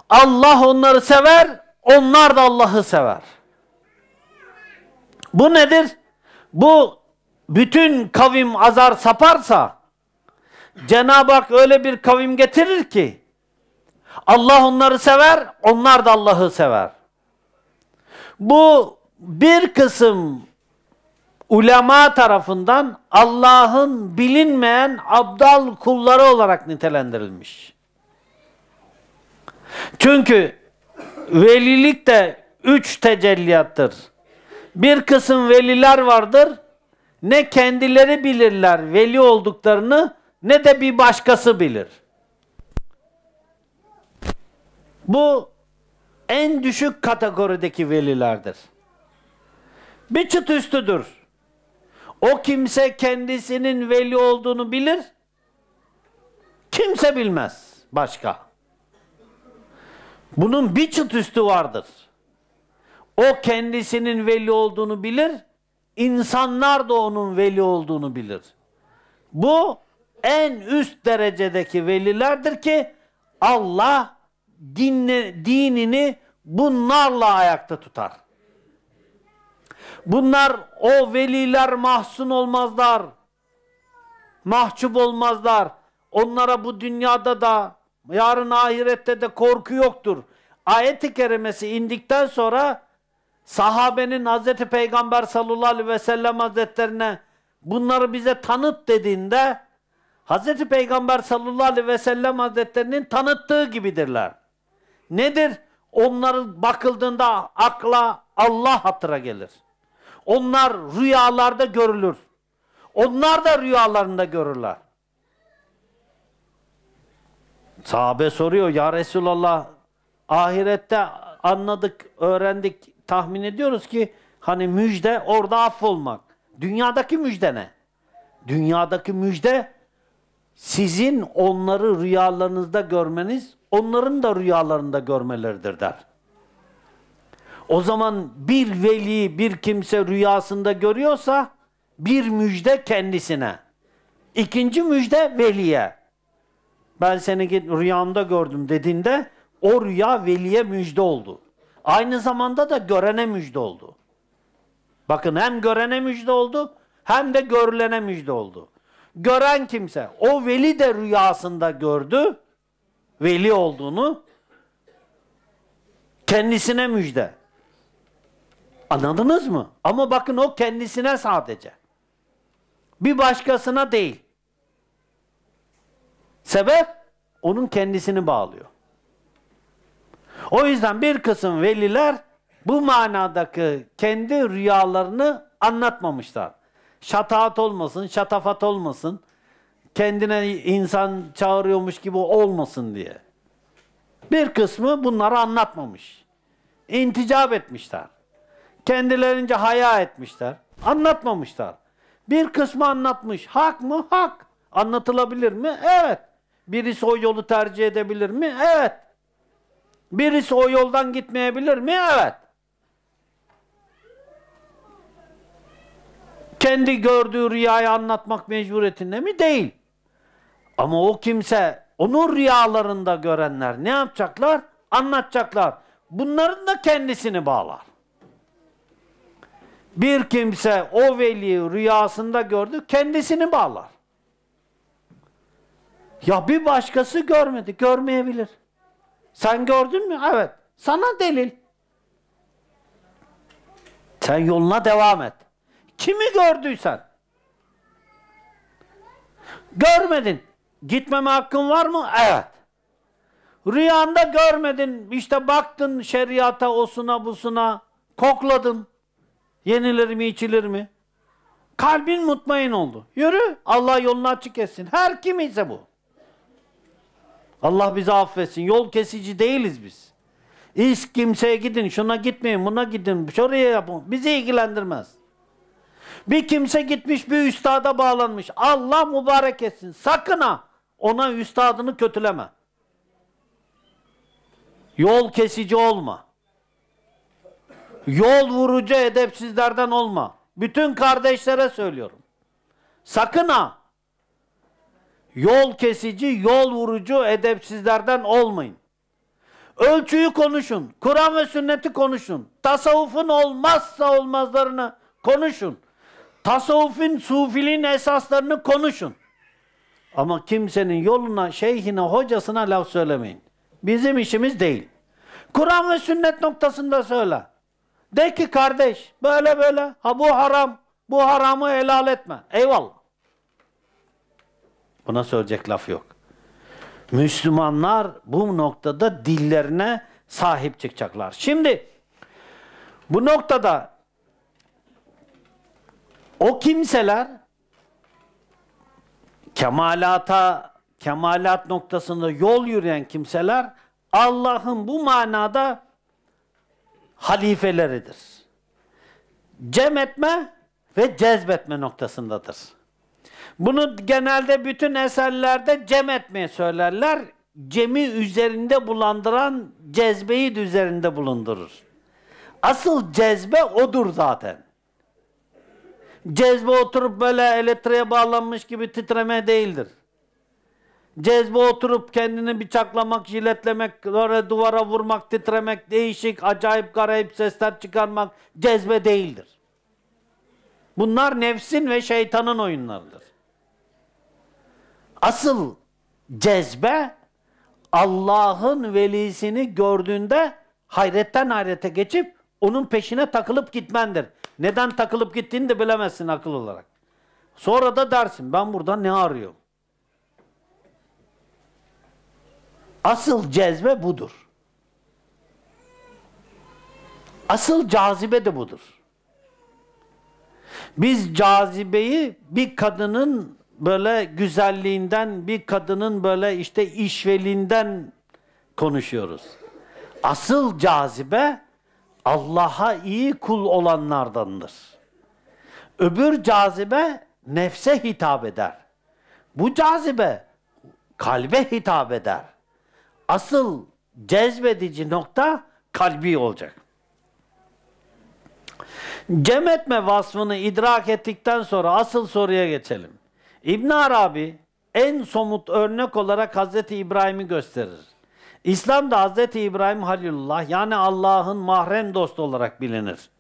Allah onları sever, onlar da Allah'ı sever. Bu nedir? Bu bütün kavim azar saparsa Cenab-ı Hak öyle bir kavim getirir ki Allah onları sever, onlar da Allah'ı sever. Bu bir kısım ulema tarafından Allah'ın bilinmeyen abdal kulları olarak nitelendirilmiş. Çünkü velilik de 3 tecelliyattır. Bir kısım veliler vardır, ne kendileri bilirler veli olduklarını, ne de bir başkası bilir. Bu en düşük kategorideki velilerdir. Bir çıt üstüdür. O kimse kendisinin veli olduğunu bilir, kimse bilmez başka. Bunun bir çıt üstü vardır. O kendisinin veli olduğunu bilir, insanlar da onun veli olduğunu bilir. Bu en üst derecedeki velilerdir ki Allah dinini bunlarla ayakta tutar. Bunlar, o veliler mahzun olmazlar, mahcup olmazlar. Onlara bu dünyada da, yarın ahirette de korku yoktur. Ayet-i kerimesi indikten sonra sahabenin Hazreti Peygamber sallallahu aleyhi ve sellem hazretlerine bunları bize tanıt dediğinde Hazreti Peygamber sallallahu aleyhi ve sellem hazretlerinin tanıttığı gibidirler. Nedir? Onların bakıldığında akla Allah hatıra gelir. Onlar rüyalarda görülür. Onlar da rüyalarında görürler. Sahabe soruyor, ya Resulallah, ahirette anladık, öğrendik, tahmin ediyoruz ki hani müjde orada affolmak. Dünyadaki müjde ne? Dünyadaki müjde sizin onları rüyalarınızda görmeniz, onların da rüyalarında görmeleridir der. O zaman bir veli, bir kimse rüyasında görüyorsa bir müjde kendisine. İkinci müjde veliye. Ben seni rüyamda gördüm dediğinde o rüya veliye müjde oldu. Aynı zamanda da görene müjde oldu. Bakın, hem görene müjde oldu hem de görülene müjde oldu. Gören kimse, o veli de rüyasında gördü veli olduğunu, kendisine müjde. Anladınız mı? Ama bakın, o kendisine sadece. Bir başkasına değil. Sebep, onun kendisini bağlıyor. O yüzden bir kısım veliler bu manadaki kendi rüyalarını anlatmamışlar. Şataat olmasın, şatafat olmasın, kendine insan çağırıyormuş gibi olmasın diye. Bir kısmı bunları anlatmamış. İnticap etmişler. Kendilerince haya etmişler. Anlatmamışlar. Bir kısmı anlatmış. Hak mı? Hak. Anlatılabilir mi? Evet. Birisi o yolu tercih edebilir mi? Evet. Birisi o yoldan gitmeyebilir mi? Evet. Kendi gördüğü rüyayı anlatmak mecburiyetinde mi? Değil. Ama o kimse, onun rüyalarında görenler ne yapacaklar? Anlatacaklar. Bunların da kendisini bağlar. Bir kimse o veliyi rüyasında gördü, kendisini bağlar. Ya bir başkası görmedi, görmeyebilir. Sen gördün mü? Evet. Sana delil. Sen yoluna devam et. Kimi gördüysen. Görmedin. Gitmeme hakkın var mı? Evet. Rüyanda görmedin. İşte baktın şeriata, osuna busuna. Kokladın. Yenilir mi, içilir mi? Kalbin mutmain oldu. Yürü. Allah yolunu açık etsin. Her kim ise bu. Allah bizi affetsin. Yol kesici değiliz biz. İş kimseye gidin, şuna gitmeyin, buna gidin, şuraya yapın. Bizi ilgilendirmez. Bir kimse gitmiş bir üstada bağlanmış. Allah mübarek etsin. Sakın ha ona üstadını kötüleme. Yol kesici olma. Yol vurucu edepsizlerden olma. Bütün kardeşlere söylüyorum. Sakın ha yol kesici, yol vurucu edepsizlerden olmayın. Ölçüyü konuşun. Kur'an ve sünneti konuşun. Tasavvufun olmazsa olmazlarını konuşun. Tasavvufun, sufiliğin esaslarını konuşun. Ama kimsenin yoluna, şeyhine, hocasına laf söylemeyin. Bizim işimiz değil. Kur'an ve sünnet noktasında söyle. De ki kardeş, böyle böyle, ha bu haram, bu haramı helal etme. Eyvallah. Buna söyleyecek laf yok. Müslümanlar bu noktada dillerine sahip çıkacaklar. Şimdi bu noktada o kimseler kemalat noktasında yol yürüyen kimseler Allah'ın bu manada halifeleridir. Cem etme ve cezbetme noktasındadır. Bunu genelde bütün eserlerde cem etmeye söylerler. Cemi üzerinde bulandıran cezbeyi de üzerinde bulundurur. Asıl cezbe odur zaten. Cezbe oturup böyle elektriğe bağlanmış gibi titreme değildir. Cezbe oturup kendini bıçaklamak, jiletlemek, duvara vurmak, titremek, değişik, acayip, garayip sesler çıkarmak cezbe değildir. Bunlar nefsin ve şeytanın oyunlarıdır. Asıl cezbe Allah'ın velisini gördüğünde hayretten hayrete geçip onun peşine takılıp gitmendir. Neden takılıp gittiğini de bilemezsin akıl olarak. Sonra da dersin ben burada ne arıyorum? Asıl cezbe budur. Asıl cazibe de budur. Biz cazibeyi bir kadının böyle güzelliğinden, bir kadının böyle işte işveliğinden konuşuyoruz. Asıl cazibe Allah'a iyi kul olanlardandır. Öbür cazibe nefse hitap eder. Bu cazibe kalbe hitap eder. Asıl cezbedici nokta kalbi olacak. Cem etme vasfını idrak ettikten sonra asıl soruya geçelim. İbn Arabi en somut örnek olarak Hazreti İbrahim'i gösterir. İslam'da Hazreti İbrahim Halilullah yani Allah'ın mahrem dostu olarak bilinir.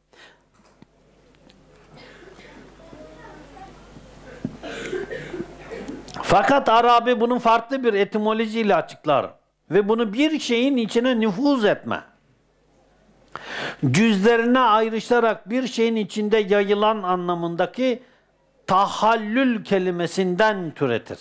Fakat Arabi bunun farklı bir etimolojiyle açıklar ve bunu bir şeyin içine nüfuz etme, cüzlerine ayrışarak bir şeyin içinde yayılan anlamındaki tahallül kelimesinden türetir.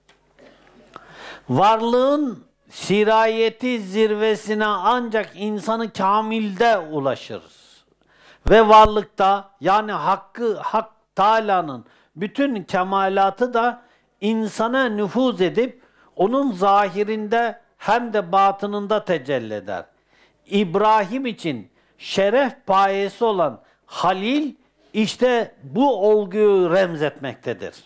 Varlığın sirayeti zirvesine ancak insanı kamilde ulaşır. Ve varlıkta yani Hak Teâlâ'nın bütün kemalatı da insana nüfuz edip onun zahirinde hem de batınında tecelli eder. İbrahim için şeref payesi olan Halil işte bu olguyu remzetmektedir.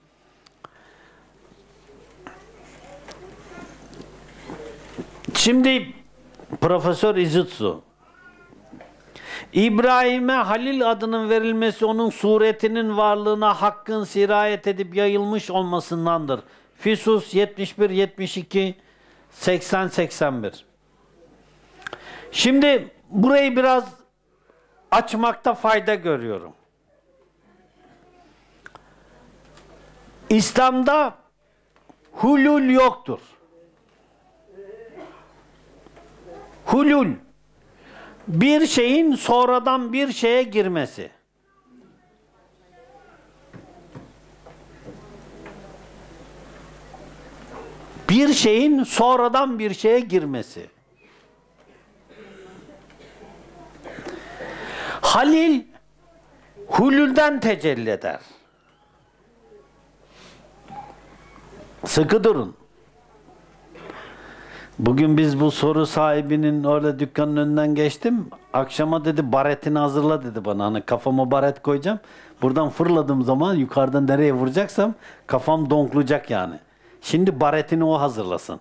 Şimdi Profesör İzutsu İbrahim'e Halil adının verilmesi onun suretinin varlığına hakkın sirayet edip yayılmış olmasındandır. Fisus 71, 72, 80, 81. Şimdi burayı biraz açmakta fayda görüyorum. İslam'da hulul yoktur. Hulul, bir şeyin sonradan bir şeye girmesi. Bir şeyin sonradan bir şeye girmesi. Halil, hulülden tecelli eder. Sıkı durun. Bugün biz bu soru sahibinin öyle dükkanın önünden geçtim. Akşama dedi baretini hazırla dedi bana. Hani kafama baret koyacağım. Buradan fırladığım zaman yukarıdan nereye vuracaksam kafam donklayacak yani. Şimdi baretini o hazırlasın.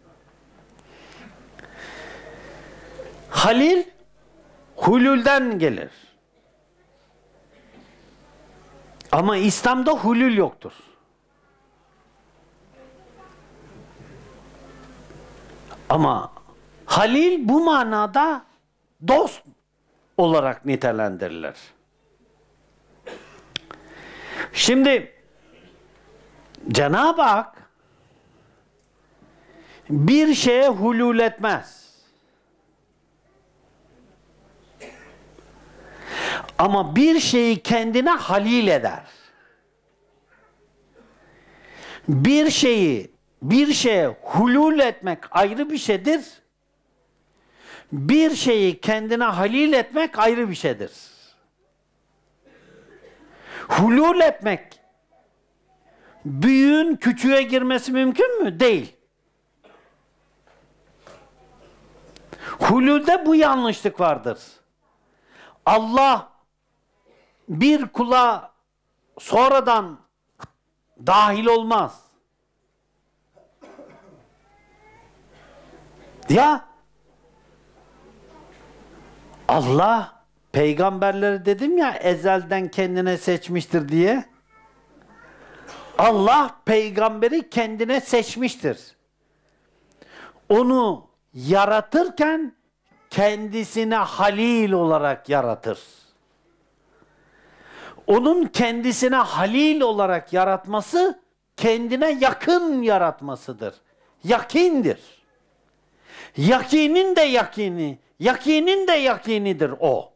Halil hulülden gelir. Ama İslam'da hulül yoktur. Ama Halil bu manada dost olarak nitelendirilir. Şimdi Cenab-ı Hak bir şeye hulul etmez. Ama bir şeyi kendine halil eder. Bir şeye hulul etmek ayrı bir şeydir. Bir şeyi kendine halil etmek ayrı bir şeydir. Hulul etmek, büyüğün küçüğe girmesi mümkün mü? Değil. Hululde bu yanlışlık vardır. Allah bir kula sonradan dahil olmaz. Ya Allah peygamberleri dedim ya ezelden kendine seçmiştir diye. Allah peygamberi kendine seçmiştir. Onu yaratırken kendisine halil olarak yaratır. Onun kendisine halil olarak yaratması kendine yakın yaratmasıdır. Yakindir. Yakinin de yakini, yakinin de yakinidir o.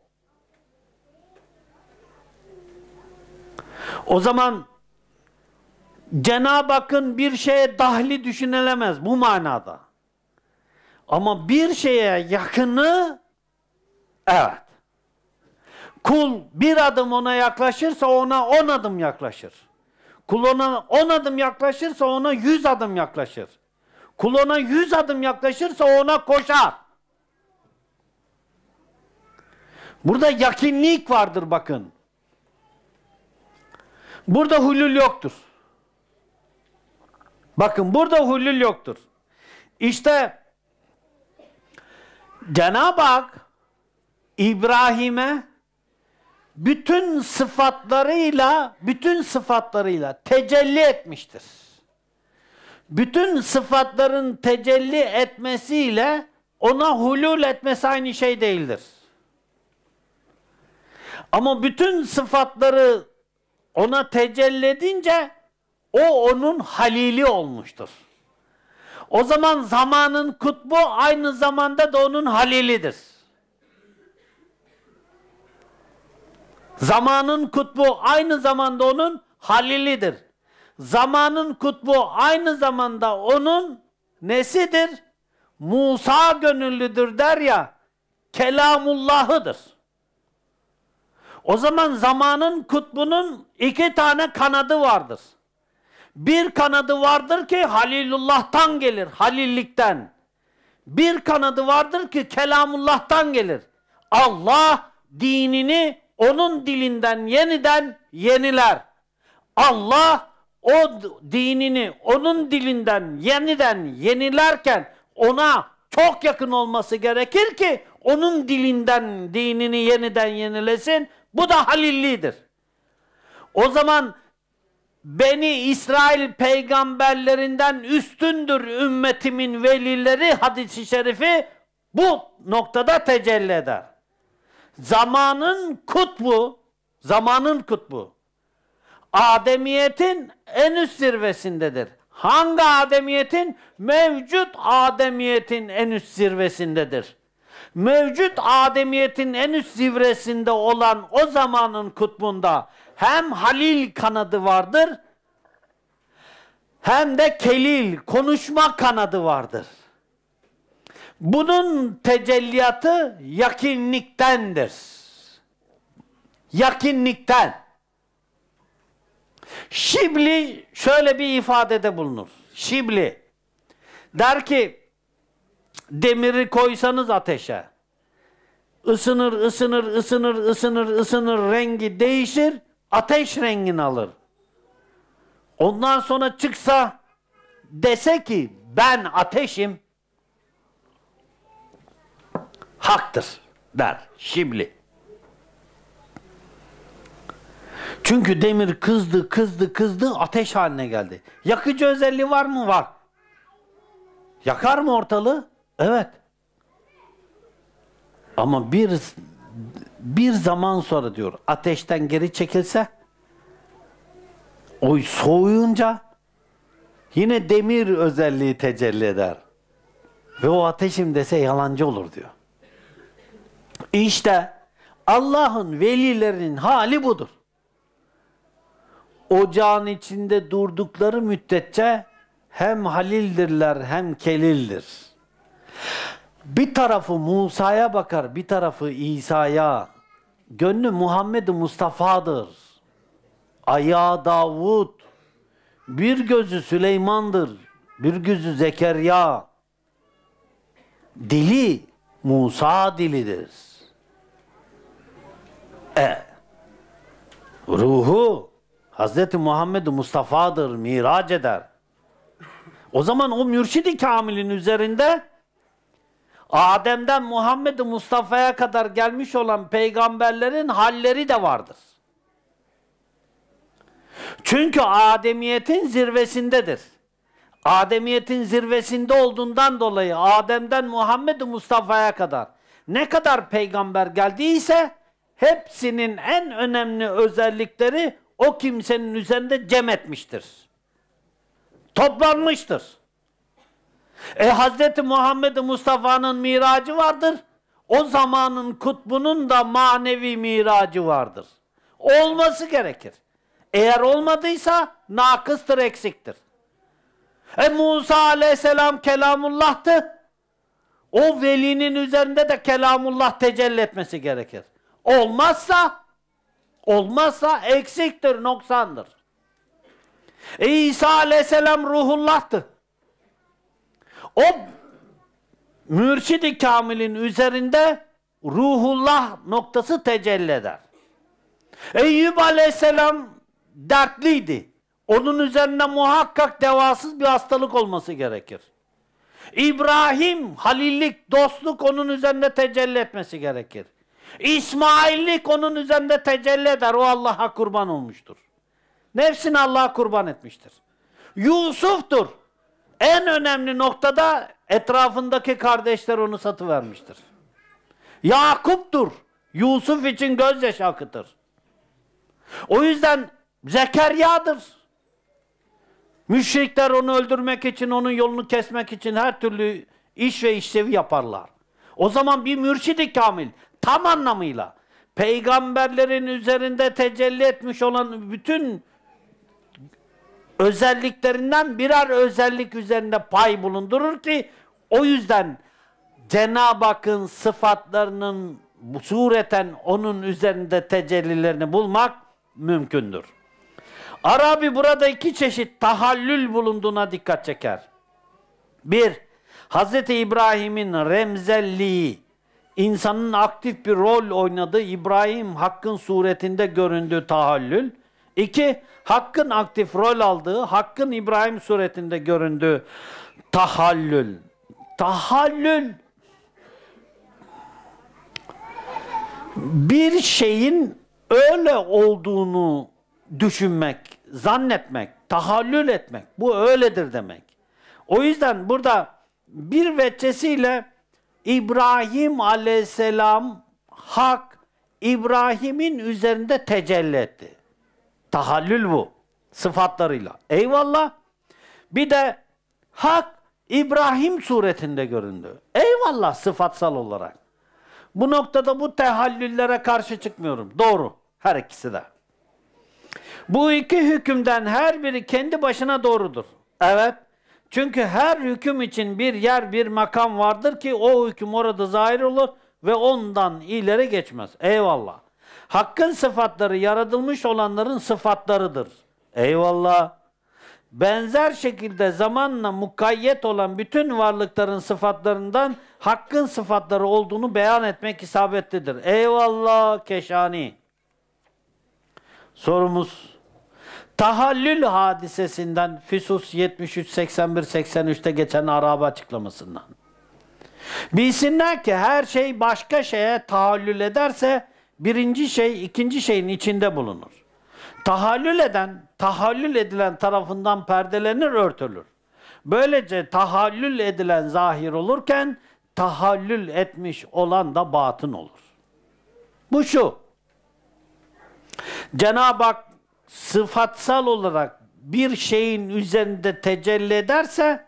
O zaman Cenab-ı Hakk'ın bir şeye dahli düşünülemez bu manada. Ama bir şeye yakını, evet. Kul bir adım ona yaklaşırsa ona 10 adım yaklaşır. Kul ona 10 adım yaklaşırsa ona 100 adım yaklaşır. Kul ona 100 adım yaklaşırsa ona koşar. Burada yakinlik vardır bakın. Burada hulul yoktur. Bakın burada hulul yoktur. İşte Cenab-ı Hak İbrahim'e bütün sıfatlarıyla tecelli etmiştir. Bütün sıfatların tecelli etmesiyle ona hulul etmesi aynı şey değildir. Ama bütün sıfatları ona tecelli edince o onun halili olmuştur. O zaman zamanın kutbu aynı zamanda da onun halilidir. Zamanın kutbu aynı zamanda onun halilidir. Zamanın kutbu aynı zamanda onun nesidir? Musa gönüllüdür der ya, kelamullahıdır. O zaman zamanın kutbunun 2 tane kanadı vardır. Bir kanadı vardır ki Halilullah'tan gelir, halillikten. Bir kanadı vardır ki kelamullah'tan gelir. Allah dinini onun dilinden yeniden yeniler. Allah o dinini onun dilinden yeniden yenilerken ona çok yakın olması gerekir ki onun dilinden dinini yeniden yenilesin. Bu da halillidir. O zaman Beni İsrail peygamberlerinden üstündür ümmetimin velileri hadis-i şerifi bu noktada tecelli eder. Zamanın kutbu Ademiyetin en üst zirvesindedir. Hangi ademiyetin? Mevcut ademiyetin en üst zirvesindedir. Mevcut ademiyetin en üst zirvesinde olan o zamanın kutbunda hem halil kanadı vardır, hem de kelil, konuşma kanadı vardır. Bunun tecelliyatı yakinliktendir. Yakinlikten. Şibli şöyle bir ifadede bulunur. Şibli der ki, demiri koysanız ateşe, ısınır, rengi değişir, ateş rengini alır. Ondan sonra çıksa dese ki ben ateşim, haktır der Şibli. Çünkü demir kızdı, ateş haline geldi. Yakıcı özelliği var mı? Var. Yakar mı ortalığı? Evet. Ama bir zaman sonra diyor ateşten geri çekilse, o soğuyunca yine demir özelliği tecelli eder. Ve o ateşim dese yalancı olur diyor. İşte Allah'ın velilerinin hali budur. Ocağın içinde durdukları müddetçe hem halildirler hem kelildir. Bir tarafı Musa'ya bakar, bir tarafı İsa'ya. Gönlü Muhammed-i Mustafa'dır. Ayağı Davud. Bir gözü Süleyman'dır. Bir gözü Zekeriya. Dili Musa dilidir. Ruhu Hazreti Muhammed Mustafa'dır, miraç eder. O zaman o mürşid-i kamilin üzerinde Adem'den Muhammed Mustafa'ya kadar gelmiş olan peygamberlerin halleri de vardır. Çünkü Ademiyetin zirvesindedir. Ademiyetin zirvesinde olduğundan dolayı Adem'den Muhammed Mustafa'ya kadar ne kadar peygamber geldiyse hepsinin en önemli özellikleri o kimsenin üzerinde cem etmiştir. Toplanmıştır. Hazreti Muhammed Mustafa'nın miracı vardır. O zamanın kutbunun da manevi miracı vardır. Olması gerekir. Eğer olmadıysa nakıstır, eksiktir. Musa aleyhisselam kelamullah'tı. O velinin üzerinde de kelamullah tecelli etmesi gerekir. Olmazsa eksiktir, noksandır. İsa aleyhisselam ruhullah'tı. O mürşid-i kamilin üzerinde ruhullah noktası tecelli eder. Eyüp aleyhisselam dertliydi. Onun üzerine muhakkak devasız bir hastalık olması gerekir. İbrahim, halillik, dostluk onun üzerinde tecelli etmesi gerekir. İsmaillik onun üzerinde tecelli eder. O Allah'a kurban olmuştur. Nefsini Allah'a kurban etmiştir. Yusuf'tur. En önemli noktada etrafındaki kardeşler onu satıvermiştir. Yakup'tur. Yusuf için gözyaşı akıtır. O yüzden Zekeriya'dır. Müşrikler onu öldürmek için, onun yolunu kesmek için her türlü iş ve işlevi yaparlar. O zaman bir mürşid-i kamil tam anlamıyla peygamberlerin üzerinde tecelli etmiş olan bütün özelliklerinden birer özellik üzerinde pay bulundurur ki o yüzden Cenab-ı Hakk'ın sıfatlarının sureten onun üzerinde tecellilerini bulmak mümkündür. Arabi burada iki çeşit tahallül bulunduğuna dikkat çeker. Bir, Hz. İbrahim'in remzelliği, insanın aktif bir rol oynadığı İbrahim Hakk'ın suretinde göründüğü tahallül. İki, Hakk'ın aktif rol aldığı, Hakk'ın İbrahim suretinde göründüğü tahallül. Tahallül, bir şeyin öyle olduğunu düşünmek, zannetmek, tahallül etmek, bu öyledir demek. O yüzden burada bir veçesiyle İbrahim aleyhisselam, Hak, İbrahim'in üzerinde tecelli etti. Tahallül bu, sıfatlarıyla. Eyvallah. Bir de Hak, İbrahim suretinde göründü. Eyvallah, sıfatsal olarak. Bu noktada bu tehallüllere karşı çıkmıyorum. Doğru, her ikisi de. Bu iki hükümden her biri kendi başına doğrudur. Evet. Çünkü her hüküm için bir yer, bir makam vardır ki o hüküm orada zahir olur ve ondan ileri geçmez. Eyvallah. Hakkın sıfatları yaratılmış olanların sıfatlarıdır. Eyvallah. Benzer şekilde zamanla mukayyet olan bütün varlıkların sıfatlarından Hakkın sıfatları olduğunu beyan etmek isabetlidir. Eyvallah Keşani. Sorumuz, tahallül hadisesinden Füsus 73, 81, 83'te geçen Arabi açıklamasından. Bilsinler ki her şey başka şeye tahallül ederse birinci şey ikinci şeyin içinde bulunur. Tahallül eden, tahallül edilen tarafından perdelenir, örtülür. Böylece tahallül edilen zahir olurken tahallül etmiş olan da batın olur. Bu şu. Cenab-ı Hak sıfatsal olarak bir şeyin üzerinde tecelli ederse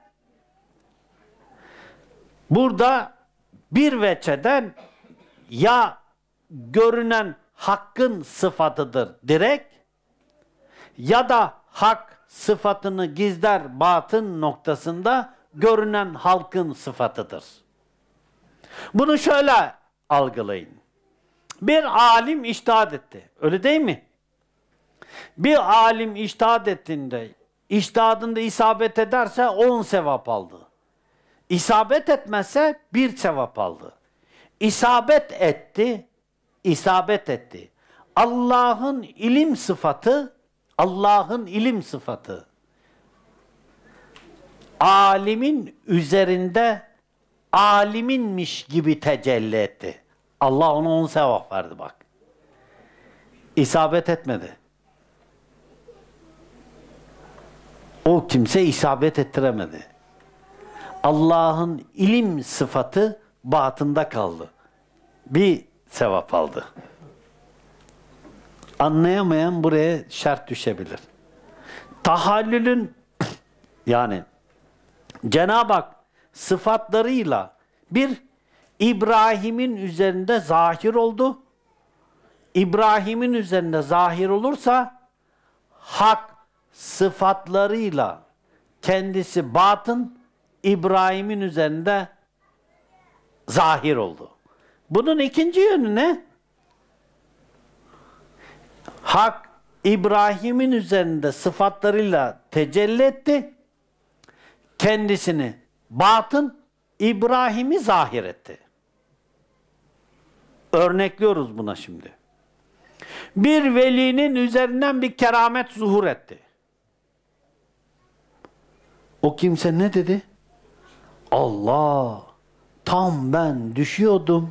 burada bir veçeden ya görünen hakkın sıfatıdır direkt ya da hak sıfatını gizler batın noktasında görünen halkın sıfatıdır. Bunu şöyle algılayın. Bir alim içtihat etti. Öyle değil mi? Bir alim içtihat ettiğinde, içtihadında isabet ederse 10 sevap aldı. İsabet etmezse 1 sevap aldı. İsabet etti, isabet etti. Allah'ın ilim sıfatı, alimin üzerinde aliminmiş gibi tecelli etti. Allah ona 10 sevap verdi bak. İsabet etmedi. O kimse isabet ettiremedi. Allah'ın ilim sıfatı batında kaldı. Bir sevap aldı. Anlayamayan buraya şart düşebilir. Tahallülün yani Cenab-ı Hak sıfatlarıyla bir İbrahim'in üzerinde zahir oldu. İbrahim'in üzerinde zahir olursa hak sıfatlarıyla kendisi batın, İbrahim'in üzerinde zahir oldu. Bunun ikinci yönü ne? Hak İbrahim'in üzerinde sıfatlarıyla tecelli etti. Kendisini batın, İbrahim'i zahir etti. Örnekliyoruz buna şimdi. Bir velinin üzerinden bir keramet zuhur etti. O kimse ne dedi? Allah, tam ben düşüyordum.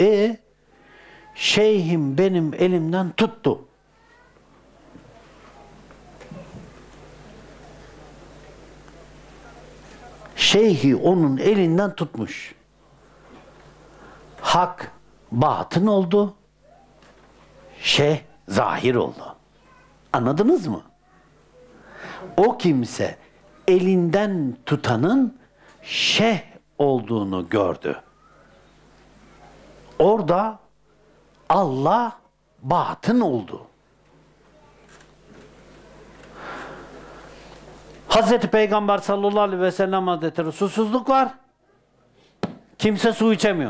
Şeyhim benim elimden tuttu. Şeyhi onun elinden tutmuş. Hak batın oldu. Şeyh zahir oldu. Anladınız mı? O kimse elinden tutanın şeyh olduğunu gördü. Orada Allah batın oldu. Hazreti Peygamber sallallahu aleyhi ve sellem Hazretleri susuzluk var. Kimse su içemiyor.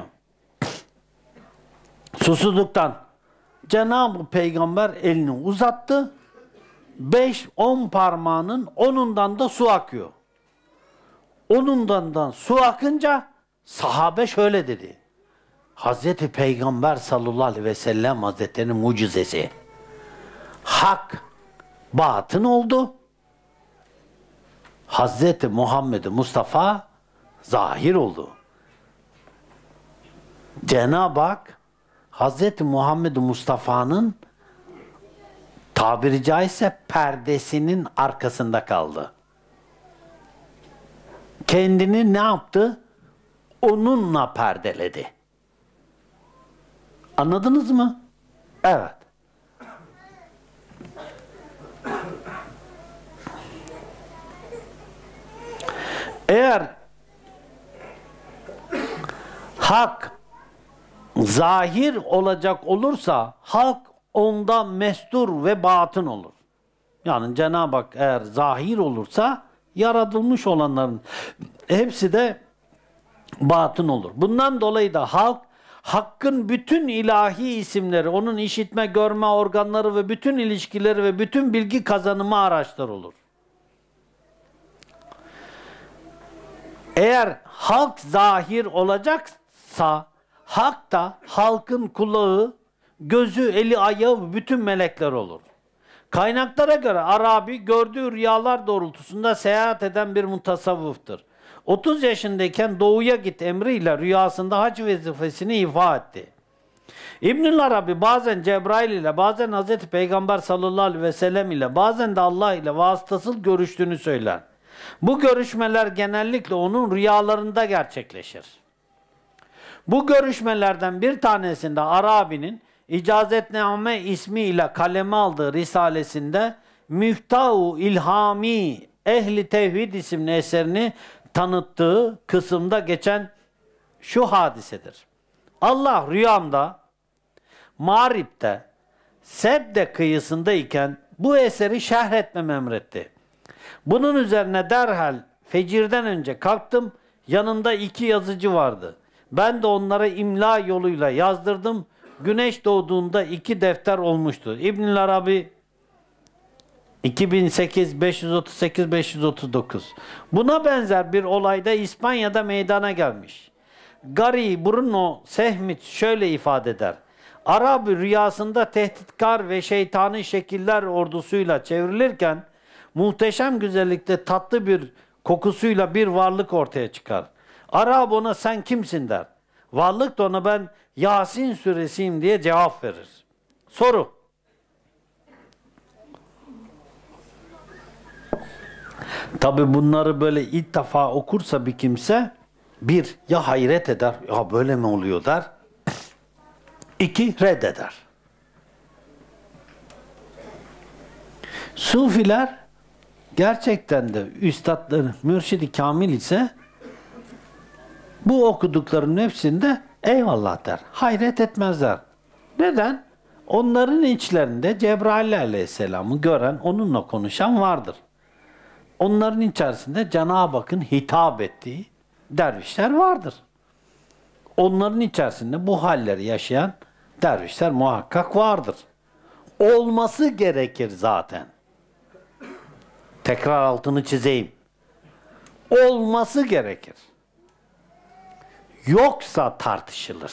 Susuzluktan. Cenab-ı Peygamber elini uzattı. 5-10 parmağının 10'undan da su akıyor. 10'undan da su akınca sahabe şöyle dedi. Hazreti Peygamber sallallahu aleyhi ve sellem Hazretleri'nin mucizesi. Hak batın oldu. Hazreti Muhammed Mustafa zahir oldu. Cenab-ı Hak Hazreti Muhammed Mustafa'nın tabiri caizse perdesinin arkasında kaldı. Kendini ne yaptı? Onunla perdeledi. Anladınız mı? Evet. Eğer hak zahir olacak olursa hak onda mestur ve batın olur. Yani Cenab-ı Hak eğer zahir olursa yaratılmış olanların hepsi de batın olur. Bundan dolayı da Hakk'ın bütün ilahi isimleri, onun işitme, görme organları ve bütün ilişkileri ve bütün bilgi kazanımı araştırılır. Eğer halk zahir olacaksa, hak da halkın kulağı, gözü, eli, ayağı bütün melekler olur. Kaynaklara göre Arabi gördüğü rüyalar doğrultusunda seyahat eden bir mutasavvıftır. 30 yaşındayken doğuya git emriyle rüyasında hac vazifesini ifa etti. İbnül Arabi bazen Cebrail ile, bazen Hazreti Peygamber sallallahu aleyhi ve sellem ile, bazen de Allah ile vasıtasız görüştüğünü söyler. Bu görüşmeler genellikle onun rüyalarında gerçekleşir. Bu görüşmelerden bir tanesinde Arabi'nin İcazetname ismiyle kaleme aldığı risalesinde Miftah-u İlhami Ehli Tevhid isimli eserini tanıttığı kısımda geçen şu hadisedir. Allah rüyamda Mağrip'te Sebde kıyısındayken bu eseri şerh etmemi emretti. Bunun üzerine derhal fecirden önce kalktım. Yanında 2 yazıcı vardı. Ben de onlara imla yoluyla yazdırdım. Güneş doğduğunda 2 defter olmuştu. İbn-i Arabi 2008 538-539. Buna benzer bir olayda İspanya'da meydana gelmiş. Gary Bruno Sehmit şöyle ifade eder. Arabi rüyasında tehditkar ve şeytani şekiller ordusuyla çevrilirken muhteşem güzellikte tatlı bir kokusuyla bir varlık ortaya çıkar. Arap ona sen kimsin der. Varlık da ona ben Yasin suresiyim diye cevap verir. Soru. Tabi bunları böyle ilk defa okursa bir kimse bir ya hayret eder, ya böyle mi oluyor der. 2 reddeder. Sufiler gerçekten de üstadları mürşidi kamil ise bu okuduklarının hepsinde eyvallah der. Hayret etmezler. Neden? Onların içlerinde Cebrail aleyhisselamı gören, onunla konuşan vardır. Onların içerisinde Cenab-ı Hakk'ın hitap ettiği dervişler vardır. Onların içerisinde bu halleri yaşayan dervişler muhakkak vardır. Olması gerekir zaten. Tekrar altını çizeyim. Olması gerekir. Yoksa tartışılır.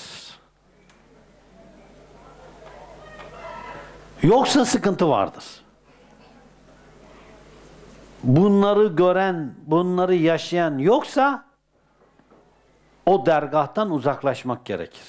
Yoksa sıkıntı vardır. Bunları gören, bunları yaşayan yoksa o dergahtan uzaklaşmak gerekir.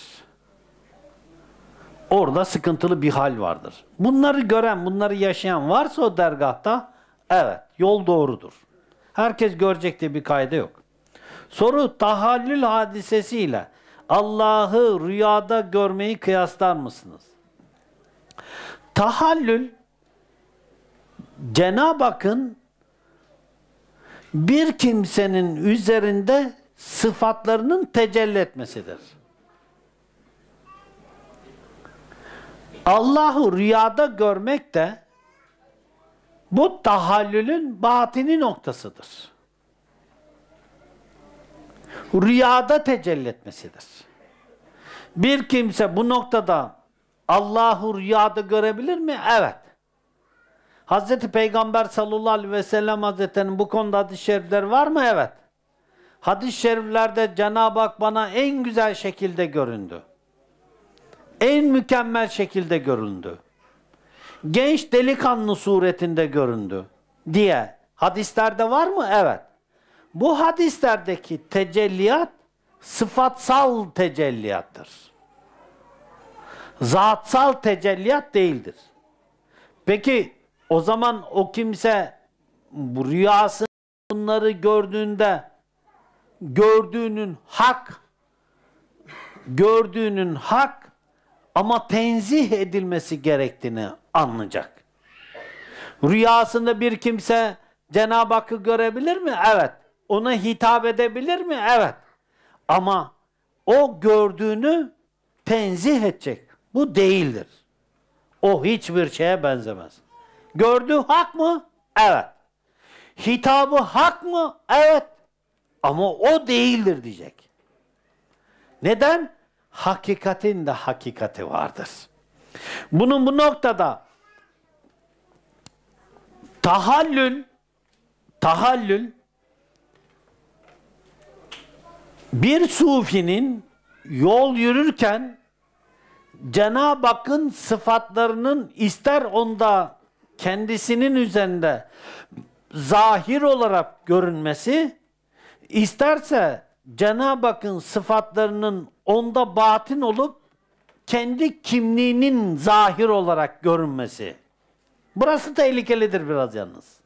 Orada sıkıntılı bir hal vardır. Bunları gören, bunları yaşayan varsa o dergahta evet, yol doğrudur. Herkes görecek diye bir kaydı yok. Soru, tahallül hadisesiyle Allah'ı rüyada görmeyi kıyaslar mısınız? Tahallül, Cenab-ı Hakk'ın bir kimsenin üzerinde sıfatlarının tecelli etmesidir. Allah'ı rüyada görmek de bu tahallülün batini noktasıdır. Rüyada tecelli etmesidir. Bir kimse bu noktada Allah'ı rüyada görebilir mi? Evet. Hazreti Peygamber sallallahu aleyhi ve sellem Hazretleri'nin bu konuda hadis-i şerifleri var mı? Evet. Hadis-i şeriflerde Cenab-ı Hak bana en güzel şekilde göründü. En mükemmel şekilde göründü. Genç delikanlı suretinde göründü diye hadislerde var mı? Evet. Bu hadislerdeki tecelliyat sıfatsal tecelliyattır. Zatsal tecelliyat değildir. Peki o zaman o kimse bu rüyasında bunları gördüğünde gördüğünün hak ama tenzih edilmesi gerektiğini anlayacak. Rüyasında bir kimse Cenab-ı Hakk'ı görebilir mi? Evet. Ona hitap edebilir mi? Evet. Ama o gördüğünü tenzih edecek. Bu değildir. O hiçbir şeye benzemez. Gördüğü hak mı? Evet. Hitabı hak mı? Evet. Ama o değildir diyecek. Neden? Hakikatin de hakikati vardır. Bunun bu noktada tahallül bir sufinin yol yürürken Cenab-ı Hakk'ın sıfatlarının ister onda kendisinin üzerinde zahir olarak görünmesi, isterse Cenab-ı Hakk'ın sıfatlarının onda batın olup kendi kimliğinin zahir olarak görünmesi. Burası tehlikelidir biraz yalnız.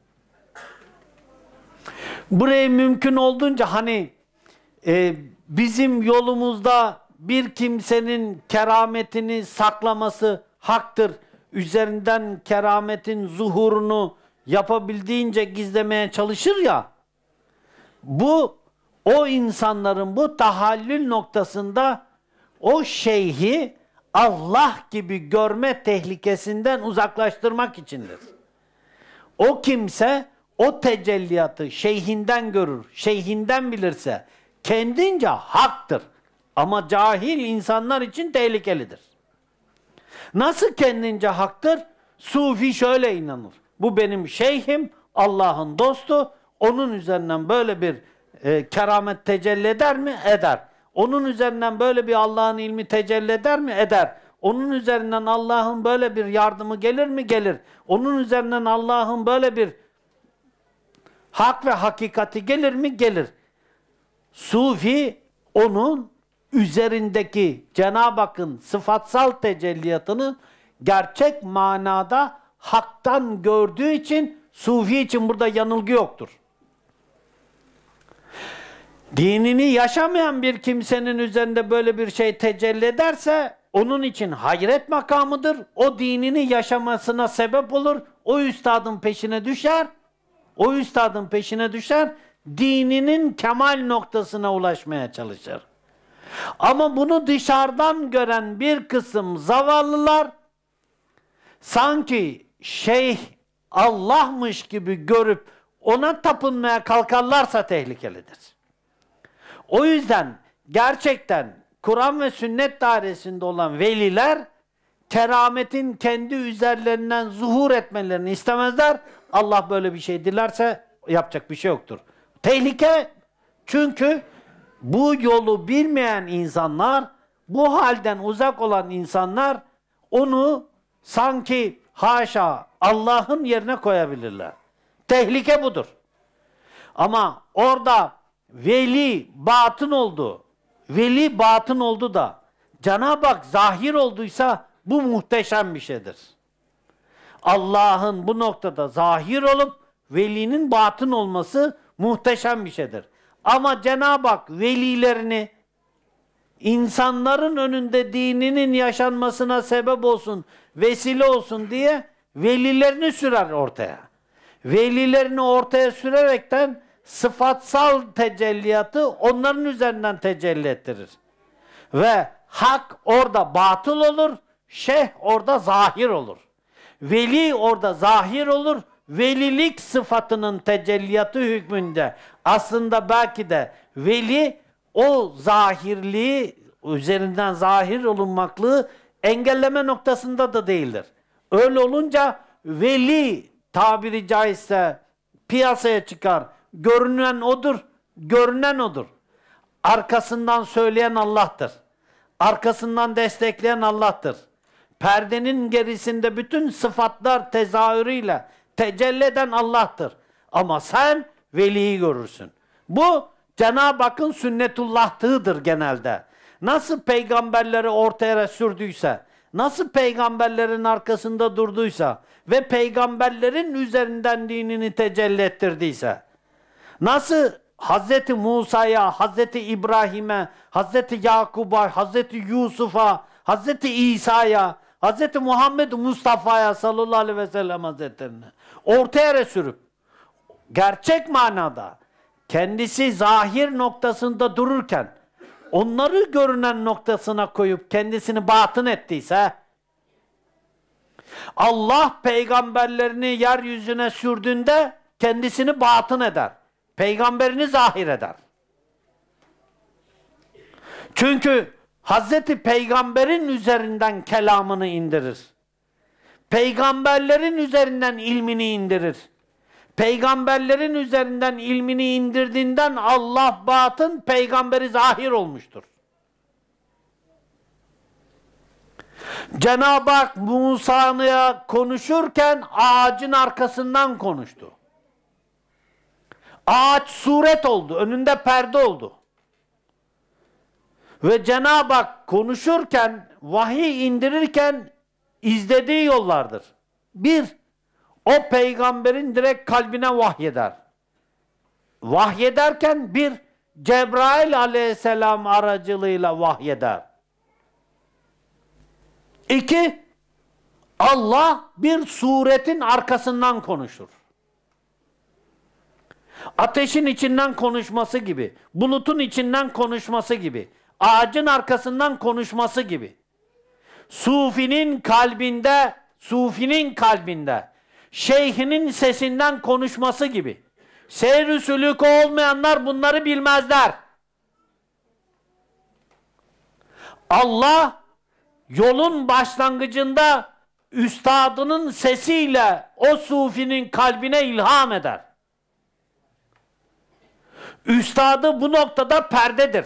Burayı mümkün olduğunca hani bizim yolumuzda bir kimsenin kerametini saklaması haktır. Üzerinden kerametin zuhurunu yapabildiğince gizlemeye çalışır ya, bu o insanların bu tahallül noktasında o şeyhi Allah gibi görme tehlikesinden uzaklaştırmak içindir. O kimse o tecelliyatı şeyhinden görür, şeyhinden bilirse kendince haktır. Ama cahil insanlar için tehlikelidir. Nasıl kendince haktır? Sufi şöyle inanır. Bu benim şeyhim, Allah'ın dostu. Onun üzerinden böyle bir keramet tecelli eder mi? Eder. Onun üzerinden böyle bir Allah'ın ilmi tecelli eder mi? Eder. Onun üzerinden Allah'ın böyle bir yardımı gelir mi? Gelir. Onun üzerinden Allah'ın böyle bir hak ve hakikati gelir mi? Gelir. Sufi onun üzerindeki Cenab-ı Hakk'ın sıfatsal tecelliyatını gerçek manada haktan gördüğü için Sufi için burada yanılgı yoktur. Dinini yaşamayan bir kimsenin üzerinde böyle bir şey tecelli ederse onun için hayret makamıdır. O dinini yaşamasına sebep olur. O üstadın peşine düşer. O üstadın peşine düşer. Dininin kemal noktasına ulaşmaya çalışır. Ama bunu dışarıdan gören bir kısım zavallılar sanki şeyh Allah'mış gibi görüp ona tapınmaya kalkarlarsa tehlikelidir. O yüzden gerçekten Kur'an ve sünnet dairesinde olan veliler kerametin kendi üzerlerinden zuhur etmelerini istemezler. Allah böyle bir şey dilerse yapacak bir şey yoktur. Tehlike, çünkü bu yolu bilmeyen insanlar, bu halden uzak olan insanlar onu sanki haşa Allah'ın yerine koyabilirler. Tehlike budur. Ama orada veli batın oldu. Veli batın oldu da Cenab-ı Hak zahir olduysa bu muhteşem bir şeydir. Allah'ın bu noktada zahir olup velinin batın olması muhteşem bir şeydir. Ama Cenab-ı Hak velilerini insanların önünde dininin yaşanmasına sebep olsun, vesile olsun diye velilerini sürer ortaya. Velilerini ortaya sürerekten sıfatsal tecelliyatı onların üzerinden tecelli ettirir. Ve hak orada batıl olur, şeyh orada zahir olur. Veli orada zahir olur, velilik sıfatının tecelliyatı hükmünde. Aslında belki de veli o zahirliği, üzerinden zahir olunmaklığı engelleme noktasında da değildir. Öyle olunca veli tabiri caizse piyasaya çıkar. Görünen odur, görünen odur. Arkasından söyleyen Allah'tır. Arkasından destekleyen Allah'tır. Perdenin gerisinde bütün sıfatlar tezahürüyle tecelli eden Allah'tır. Ama sen veliyi görürsün. Bu Cenab-ı Hakk'ın sünnetullah'tığıdır genelde. Nasıl peygamberleri ortaya sürdüyse, nasıl peygamberlerin arkasında durduysa ve peygamberlerin üzerinden dinini tecelli ettirdiyse, nasıl Hazreti Musa'ya, Hazreti İbrahim'e, Hazreti Yakub'a, Hazreti Yusuf'a, Hazreti İsa'ya, Hazreti Muhammed Mustafa'ya sallallahu aleyhi ve sellem Hazretlerine ortaya sürüp gerçek manada kendisi zahir noktasında dururken onları görünen noktasına koyup kendisini batın ettiyse, Allah peygamberlerini yeryüzüne sürdüğünde kendisini batın eder. Peygamberini zahir eder. Çünkü Hazreti Peygamber'in üzerinden kelamını indirir. Peygamberlerin üzerinden ilmini indirir. Peygamberlerin üzerinden ilmini indirdiğinden Allah batın, peygamberi zahir olmuştur. Cenab-ı Hak Musa'ya konuşurken ağacın arkasından konuştu. Ağaç suret oldu, önünde perde oldu. Ve Cenab-ı Hak konuşurken, vahiy indirirken izlediği yollardır. Bir, o peygamberin direkt kalbine vahyeder. Vahyederken bir, Cebrail aleyhisselam aracılığıyla vahyeder. İki, Allah bir suretin arkasından konuşur. Ateşin içinden konuşması gibi, bulutun içinden konuşması gibi, ağacın arkasından konuşması gibi. Sufinin kalbinde, şeyhinin sesinden konuşması gibi. Seyr-i sülûkü olmayanlar bunları bilmezler. Allah yolun başlangıcında üstadının sesiyle o sufinin kalbine ilham eder. Üstadı bu noktada perdedir.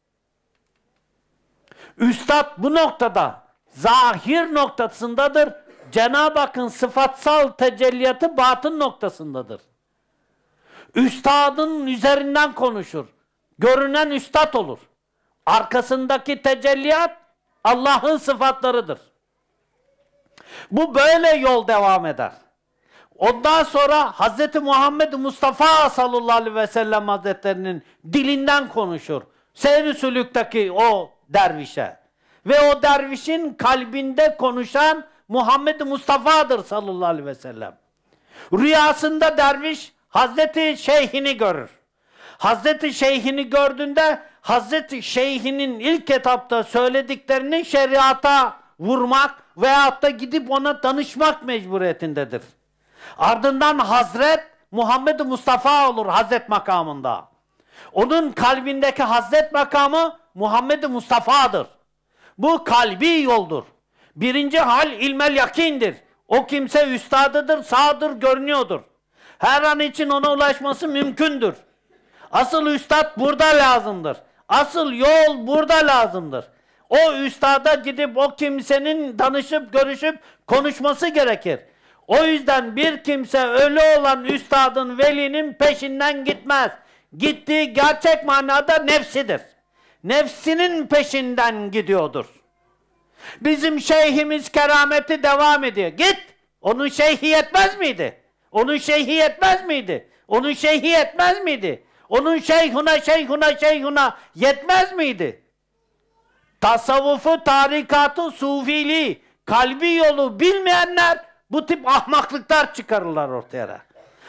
Üstad bu noktada zahir noktasındadır. Cenab-ı Hakk'ın sıfatsal tecelliyatı batın noktasındadır. Üstadın üzerinden konuşur. Görünen üstad olur. Arkasındaki tecelliyat Allah'ın sıfatlarıdır. Bu böyle yol devam eder. Ondan sonra Hz. Muhammed Mustafa sallallahu aleyhi ve sellem Hazretlerinin dilinden konuşur. Seyr-i sülükteki o dervişe. Ve o dervişin kalbinde konuşan Muhammed Mustafa'dır sallallahu aleyhi ve sellem. Rüyasında derviş Hazreti Şeyhini görür. Hazreti Şeyhini gördüğünde Hazreti Şeyhinin ilk etapta söylediklerini şeriata vurmak veyahut da gidip ona danışmak mecburiyetindedir. Ardından Hazret Muhammed Mustafa olur Hazret makamında. Onun kalbindeki Hazret makamı Muhammed Mustafa'dır. Bu kalbi yoldur. Birinci hal ilmel yakindir. O kimse üstadıdır, sağdır, görünüyordur. Her an için ona ulaşması mümkündür. Asıl üstad burada lazımdır. Asıl yol burada lazımdır. O üstada gidip o kimsenin danışıp, görüşüp konuşması gerekir. O yüzden bir kimse ölü olan üstadın, velinin peşinden gitmez. Gittiği gerçek manada nefsidir. Nefsinin peşinden gidiyordur. Bizim şeyhimiz kerameti devam ediyor. Git! Onun şeyhi yetmez miydi? Onun şeyhi yetmez miydi? Onun şeyhi yetmez miydi? Onun şeyhuna yetmez miydi? Tasavvufu, tarikatı, sufiliği, kalbi yolu bilmeyenler bu tip ahmaklıklar çıkarırlar ortaya.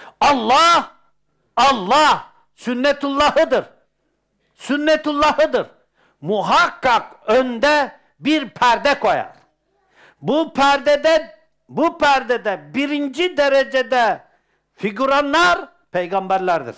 Allah sünnetullahıdır. Sünnetullahıdır. Muhakkak önde bir perde koyar. Bu perdede birinci derecede figüranlar peygamberlerdir.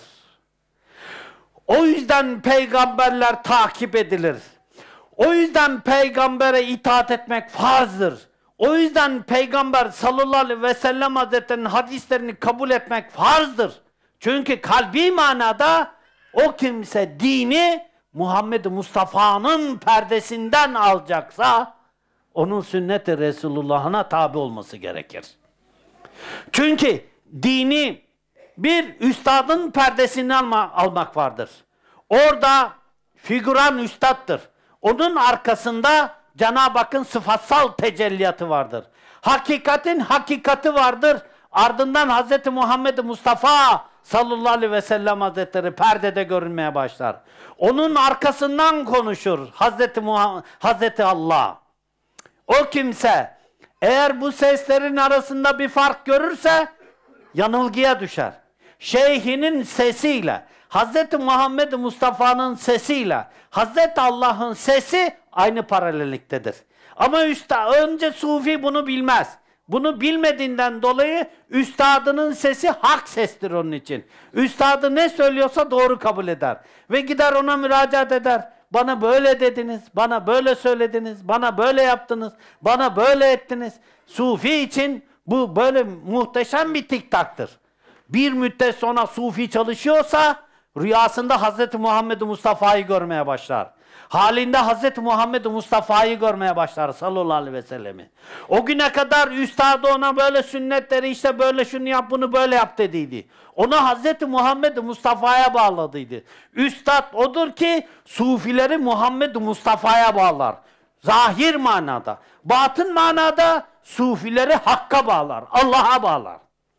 O yüzden peygamberler takip edilir. O yüzden peygambere itaat etmek farzdır. O yüzden peygamber sallallahu aleyhi ve sellem hazretlerinin hadislerini kabul etmek farzdır. Çünkü kalbi manada o kimse dini Muhammed Mustafa'nın perdesinden alacaksa onun sünnet-i Resulullah'ına tabi olması gerekir. Çünkü dini bir üstadın perdesinden almak vardır. Orada figüran üstattır. Onun arkasında Cenab-ı Hakk'ın sıfatsal tecelliyatı vardır. Hakikatin hakikati vardır. Ardından Hz. Muhammed Mustafa sallallahu aleyhi ve sellem Hazretleri perdede görünmeye başlar. Onun arkasından konuşur Hazreti Allah. O kimse eğer bu seslerin arasında bir fark görürse yanılgıya düşer. Şeyhinin sesiyle, Hz. Muhammed Mustafa'nın sesiyle, Hz. Allah'ın sesi aynı paralelliktedir. Ama önce sufi bunu bilmez. Bunu bilmediğinden dolayı üstadının sesi hak sestir onun için. Üstadı ne söylüyorsa doğru kabul eder. Ve gider ona müracaat eder. Bana böyle dediniz, bana böyle söylediniz, bana böyle yaptınız, bana böyle ettiniz. Sufi için bu böyle muhteşem bir tiktaktır. Bir müddet sonra sufi çalışıyorsa rüyasında Hz. Muhammed Mustafa'yı görmeye başlar. Halinde Hz. Muhammed Mustafa'yı görmeye başlar sallallahu aleyhi ve sellemi. O güne kadar üstadı ona böyle sünnetleri işte böyle şunu yap bunu böyle yap dediydi. Onu Hz. Muhammed Mustafa'ya bağladıydı. Üstad odur ki sufileri Muhammed Mustafa'ya bağlar. Zahir manada. Batın manada sufileri Hakk'a bağlar. Allah'a bağlar.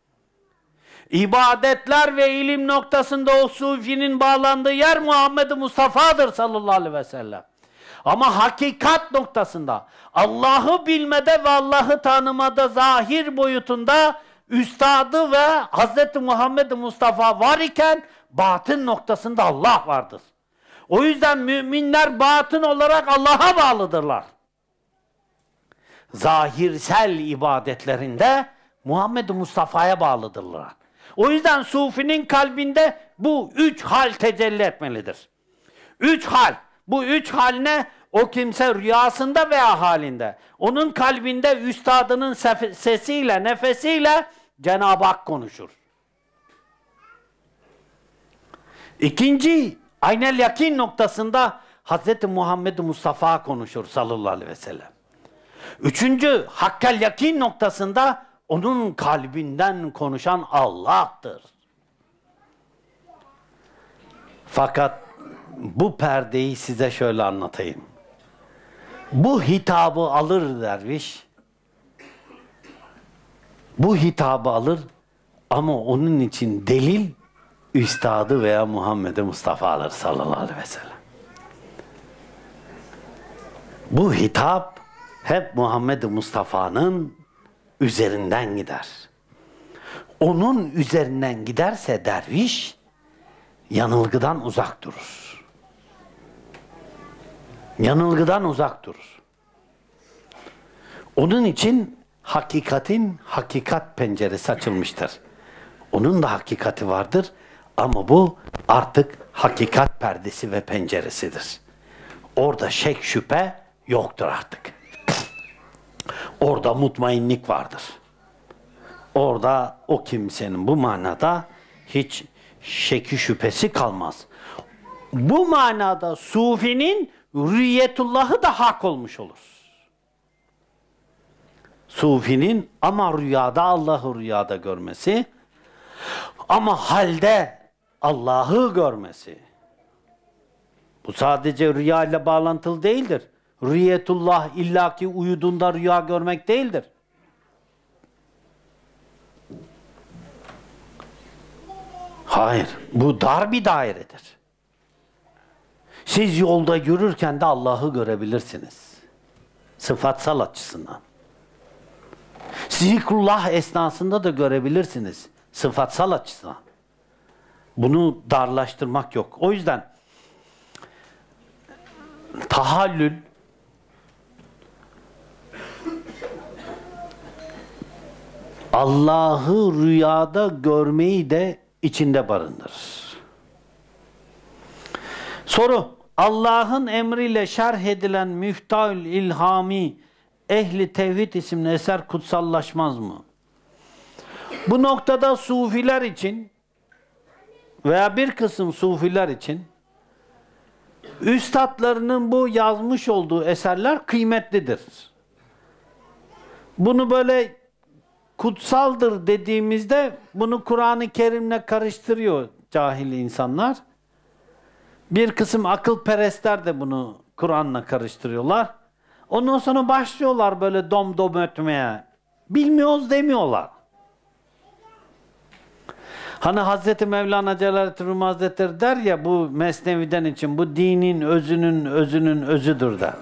İbadetler ve ilim noktasında o sufinin bağlandığı yer Muhammed Mustafa'dır sallallahu aleyhi ve sellem. Ama hakikat noktasında, Allah'ı bilmede ve Allah'ı tanımada zahir boyutunda üstadı ve Hz. Muhammed Mustafa var iken batın noktasında Allah vardır. O yüzden müminler batın olarak Allah'a bağlıdırlar. Zahirsel ibadetlerinde Muhammed Mustafa'ya bağlıdırlar. O yüzden Sufi'nin kalbinde bu üç hal tecelli etmelidir. Üç hal. Bu üç hal ne? O kimse rüyasında veya halinde. Onun kalbinde üstadının sesiyle, nefesiyle Cenab-ı Hak konuşur. İkinci, aynel yakin noktasında Hz. Muhammed Mustafa konuşur sallallahu aleyhi ve sellem. Üçüncü, hakkel yakin noktasında onun kalbinden konuşan Allah'tır. Fakat bu perdeyi size şöyle anlatayım. Bu hitabı alır derviş, bu hitabı alır ama onun için delil üstadı veya Muhammed Mustafa alır sallallahu aleyhi ve sellem. Bu hitap hep Muhammed Mustafa'nın üzerinden gider. Onun üzerinden giderse derviş yanılgıdan uzak durur. Yanılgıdan uzak durur. Onun için hakikatin hakikat penceresi açılmıştır. Onun da hakikati vardır ama bu artık hakikat perdesi ve penceresidir. Orada şek şüphe yoktur artık. Orada mutmainlik vardır. Orada o kimsenin bu manada hiç şeki şüphesi kalmaz. Bu manada Sufinin rüyetullahı da hak olmuş olur. Sufinin ama rüyada Allah'ı rüyada görmesi, ama halde Allah'ı görmesi. Bu sadece rüya ile bağlantılı değildir. Rüyetullah illaki uyuduğunda rüya görmek değildir. Hayır, bu dar bir dairedir. Siz yolda yürürken de Allah'ı görebilirsiniz. Sıfatsal açısından. Zikrullah esnasında da görebilirsiniz. Sıfatsal açısından. Bunu darlaştırmak yok. O yüzden tahallül Allah'ı rüyada görmeyi de içinde barındırır. Soru: Allah'ın emriyle şerh edilen Müftahül İlhami Ehli Tevhid isimli eser kutsallaşmaz mı? Bu noktada Sufiler için veya bir kısım Sufiler için üstadlarının bu yazmış olduğu eserler kıymetlidir. Bunu böyle kutsaldır dediğimizde bunu Kur'an-ı Kerim'le karıştırıyor cahil insanlar. Bir kısım akılperestler de bunu Kur'an'la karıştırıyorlar. Ondan sonra başlıyorlar böyle dom dom ötmeye. Bilmiyoruz demiyorlar. Hani Hazreti Mevlana Celaleddin Rumi Hazretleri der ya, bu Mesnevi'den için bu dinin özünün özüdür der.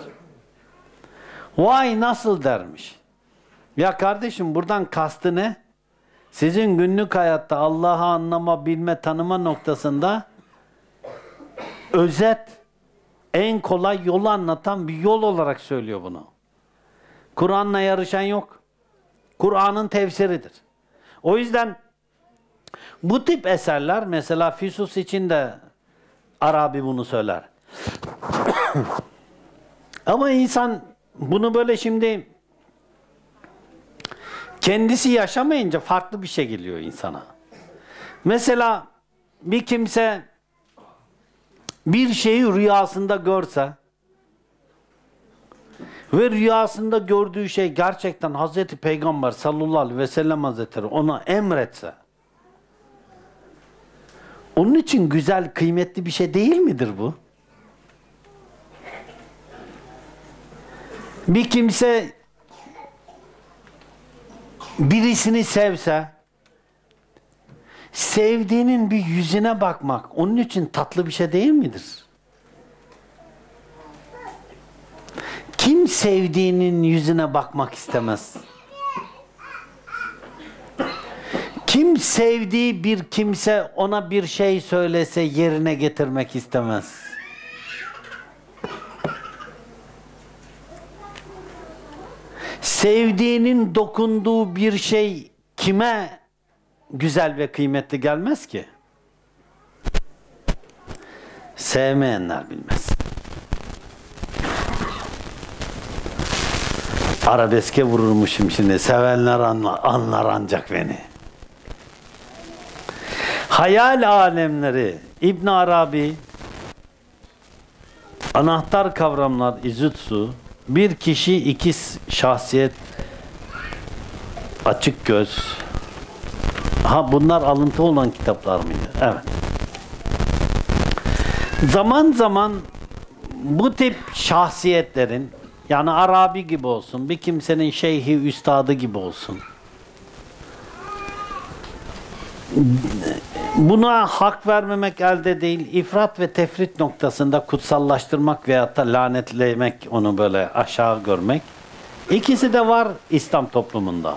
Vay nasıl dermiş. Ya kardeşim, buradan kastı ne? Sizin günlük hayatta Allah'ı anlama, bilme, tanıma noktasında özet, en kolay yolu anlatan bir yol olarak söylüyor bunu. Kur'an'la yarışan yok. Kur'an'ın tefsiridir. O yüzden bu tip eserler, mesela Füsus için de Arabi bunu söyler. Ama insan bunu böyle şimdi kendisi yaşamayınca farklı bir şey geliyor insana. Mesela bir kimse bir şeyi rüyasında görse ve rüyasında gördüğü şey gerçekten Hazreti Peygamber sallallahu aleyhi ve sellem Hazretleri ona emretse, onun için güzel, kıymetli bir şey değil midir bu? Bir kimse birisini sevse, sevdiğinin bir yüzüne bakmak onun için tatlı bir şey değil midir? Kim sevdiğinin yüzüne bakmak istemez? Kim sevdiği bir kimse ona bir şey söylese yerine getirmek istemez? Sevdiğinin dokunduğu bir şey kime güzel ve kıymetli gelmez ki? Sevmeyenler bilmez. Arabeske vururmuşum şimdi. Sevenler anlar ancak beni. Hayal alemleri İbn Arabi, anahtar kavramlar İzutsu, bir kişi iki şahsiyet, açık göz. Ha, bunlar alıntı olan kitaplar mıydı? Evet. Zaman zaman bu tip şahsiyetlerin, yani Arabi gibi olsun, bir kimsenin şeyhi, üstadı gibi olsun, buna hak vermemek elde değil, ifrat ve tefrit noktasında kutsallaştırmak veyahut da lanetlemek, onu böyle aşağı görmek. İkisi de var İslam toplumunda.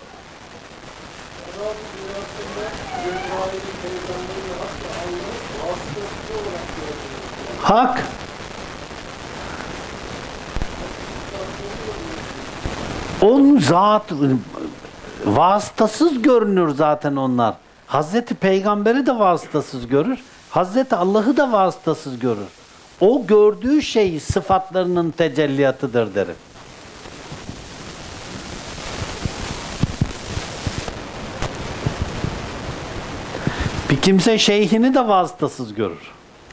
Hak. Onun zat vasıtasız görünür zaten onlar. Hazreti Peygamber'i de vasıtasız görür. Hazreti Allah'ı da vasıtasız görür. O gördüğü şey sıfatlarının tecelliyatıdır derim. Bir kimse şeyhini de vasıtasız görür.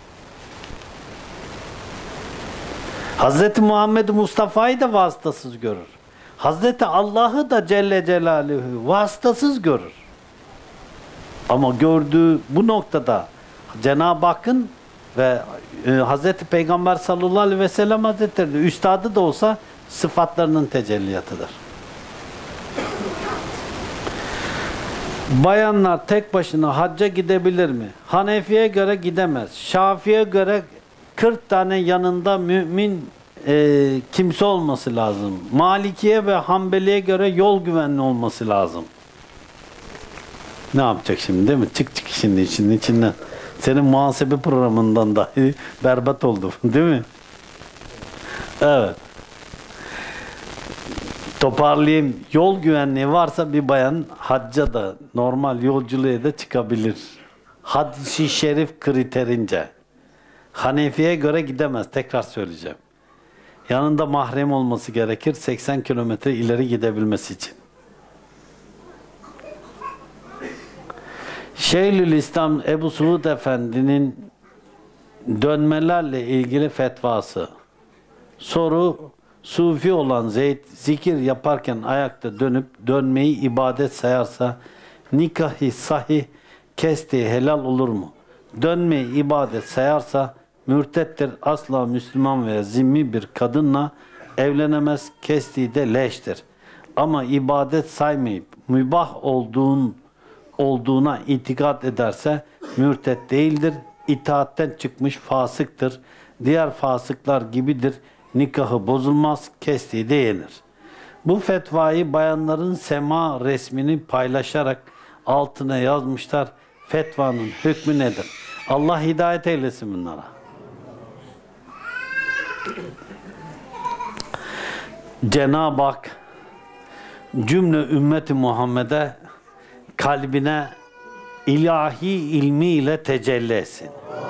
Hazreti Muhammed Mustafa'yı da vasıtasız görür. Hazreti Allah'ı da Celle Celaluhu vasıtasız görür. Ama gördüğü bu noktada Cenab-ı Hakk'ın ve Hazreti Peygamber sallallahu aleyhi ve sellem Hazretleri üstadı da olsa sıfatlarının tecelliyatıdır. Bayanlar tek başına hacca gidebilir mi? Hanefi'ye göre gidemez. Şafi'ye göre 40 tane yanında mümin kimse olması lazım. Malikiye ve Hanbeli'ye göre yol güvenli olması lazım. Ne yapacak şimdi, değil mi? Çık şimdi işin içinden. Senin muhasebe programından dahi berbat oldu, değil mi? Evet. Toparlayayım. Yol güvenliği varsa bir bayan hacca da normal yolculuğa da çıkabilir. Hadis-i şerif kriterince. Hanefi'ye göre gidemez. Tekrar söyleyeceğim. Yanında mahrem olması gerekir 80 kilometre ileri gidebilmesi için. Şeyhülislam Ebu Suud Efendi'nin dönmelerle ilgili fetvası. Soru: Sufi olan Zeyd zikir yaparken ayakta dönüp dönmeyi ibadet sayarsa nikahı sahih, kestiği helal olur mu? Dönmeyi ibadet sayarsa mürtettir, asla Müslüman veya zimmi bir kadınla evlenemez, kestiği de leştir. Ama ibadet saymayıp mübah olduğuna itikad ederse mürtet değildir, itaatten çıkmış fasıktır. Diğer fasıklar gibidir, nikahı bozulmaz, kestiği de yenir. Bu fetvayı bayanların sema resmini paylaşarak altına yazmışlar. Fetvanın hükmü nedir? Allah hidayet eylesin bunlara. Cenab-ı Hak cümle ümmeti Muhammed'e kalbine ilahi ilmiyle tecelli etsin.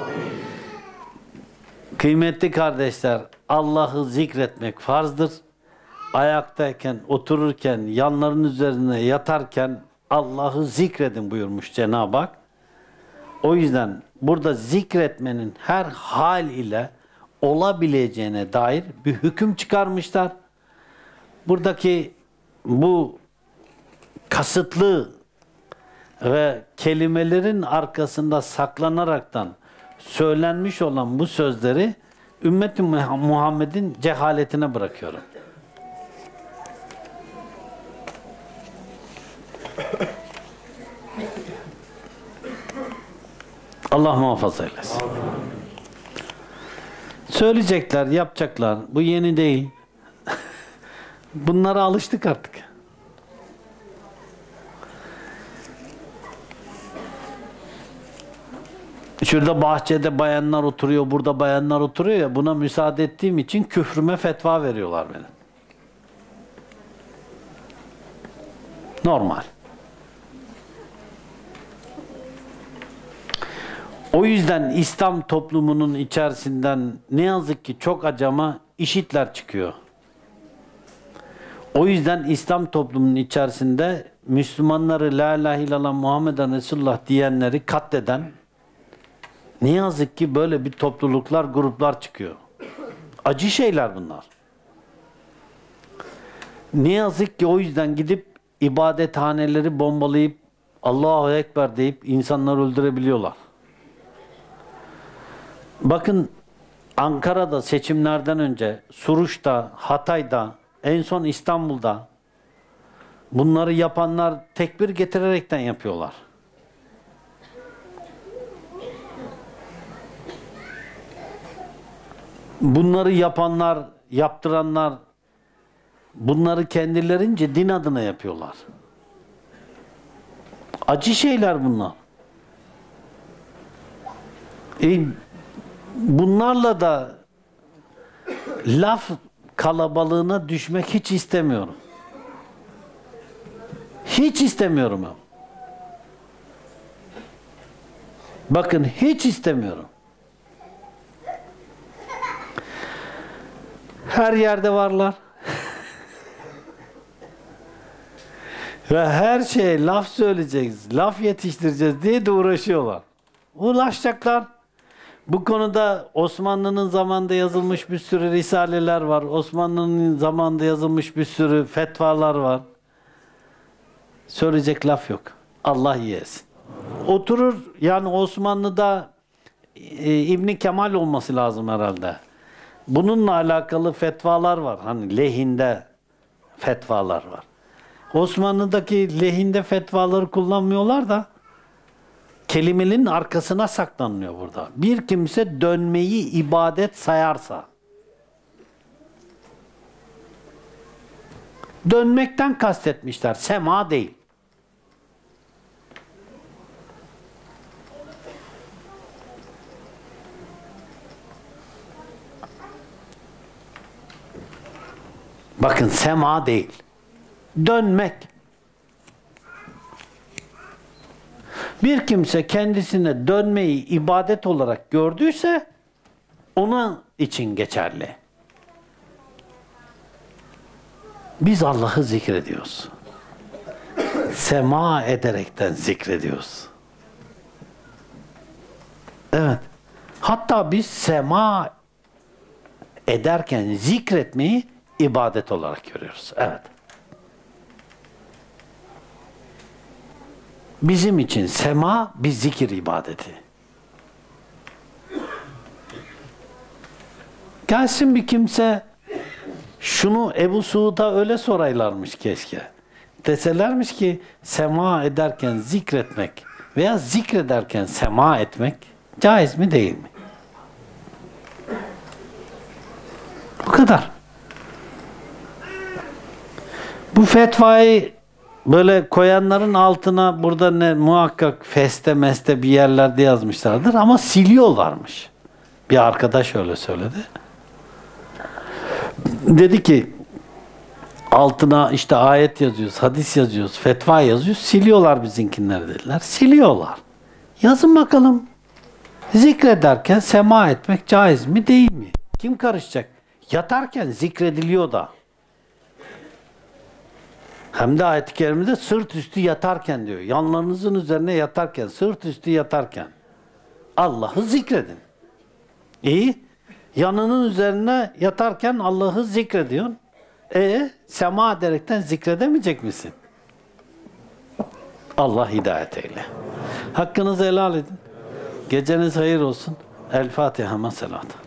Kıymetli kardeşler, Allah'ı zikretmek farzdır. Ayaktayken, otururken, yanların üzerine yatarken Allah'ı zikredin buyurmuş Cenab-ı Hak. O yüzden burada zikretmenin her hal ile olabileceğine dair bir hüküm çıkarmışlar. Buradaki bu kasıtlı ve kelimelerin arkasında saklanaraktan söylenmiş olan bu sözleri ümmet-i Muhammed'in cehaletine bırakıyorum. Allah muhafaza eylesin. Söyleyecekler, yapacaklar. Bu yeni değil. Bunlara alıştık artık. Şurada bahçede bayanlar oturuyor, burada bayanlar oturuyor ya, buna müsaade ettiğim için küfrüme fetva veriyorlar benim. Normal. O yüzden İslam toplumunun içerisinden ne yazık ki çok acama IŞİD'ler çıkıyor. O yüzden İslam toplumunun içerisinde Müslümanları la ilahe illallah Muhammeden Resulullah diyenleri katleden ne yazık ki böyle bir topluluklar, gruplar çıkıyor. Acı şeyler bunlar. Ne yazık ki o yüzden gidip ibadethaneleri bombalayıp Allahu Ekber deyip insanları öldürebiliyorlar. Bakın Ankara'da seçimlerden önce, Suruç'ta, Hatay'da, en son İstanbul'da bunları yapanlar tekbir getirerekten yapıyorlar. Bunları yapanlar, yaptıranlar bunları kendilerince din adına yapıyorlar. Acı şeyler bunlar. Bunlarla da laf kalabalığına düşmek hiç istemiyorum. Hiç istemiyorum. Bakın hiç istemiyorum. Her yerde varlar. Ve her şeye laf söyleyeceğiz, laf yetiştireceğiz diye de uğraşıyorlar. Uğraşacaklar. Bu konuda Osmanlı'nın zamanında yazılmış bir sürü risaleler var. Osmanlı'nın zamanında yazılmış bir sürü fetvalar var. Söyleyecek laf yok. Allah yesin. Oturur, yani Osmanlı'da İbn Kemal olması lazım herhalde. Bununla alakalı fetvalar var. Hani lehinde fetvalar var. Osmanlı'daki lehinde fetvaları kullanmıyorlar da kelimenin arkasına saklanıyor burada. Bir kimse dönmeyi ibadet sayarsa, dönmekten kastetmişler, sema değil. Bakın sema değil. Dönmek. Bir kimse kendisine dönmeyi ibadet olarak gördüyse ona için geçerli. Biz Allah'ı zikrediyoruz. Sema ederekten zikrediyoruz. Evet. Hatta biz sema ederken zikretmeyi ibadet olarak görüyoruz. Evet. Bizim için sema bir zikir ibadeti. Gelsin bir kimse, şunu Ebu Suud'a öyle soraylarmış keşke. Deselermiş ki sema ederken zikretmek veya zikrederken sema etmek caiz mi değil mi? Bu kadar. Bu fetvayı böyle koyanların altına burada ne muhakkak feste meste bir yerlerde yazmışlardır ama siliyorlarmış. Bir arkadaş öyle söyledi. Dedi ki altına işte ayet yazıyoruz, hadis yazıyoruz, fetva yazıyoruz, siliyorlar bizimkinleri dediler. Siliyorlar. Yazın bakalım. Zikrederken sema etmek caiz mi değil mi? Kim karışacak? Yatarken zikrediliyor da. Hem de ayet-i kerimede sırt üstü yatarken diyor. Yanlarınızın üzerine yatarken, sırt üstü yatarken. Allah'ı zikredin. İyi. Yanının üzerine yatarken Allah'ı zikrediyorsun. Sema ederekten zikredemeyecek misin? Allah hidayet eyle. Hakkınızı helal edin. Geceniz hayır olsun. El Fatiha. Masalat.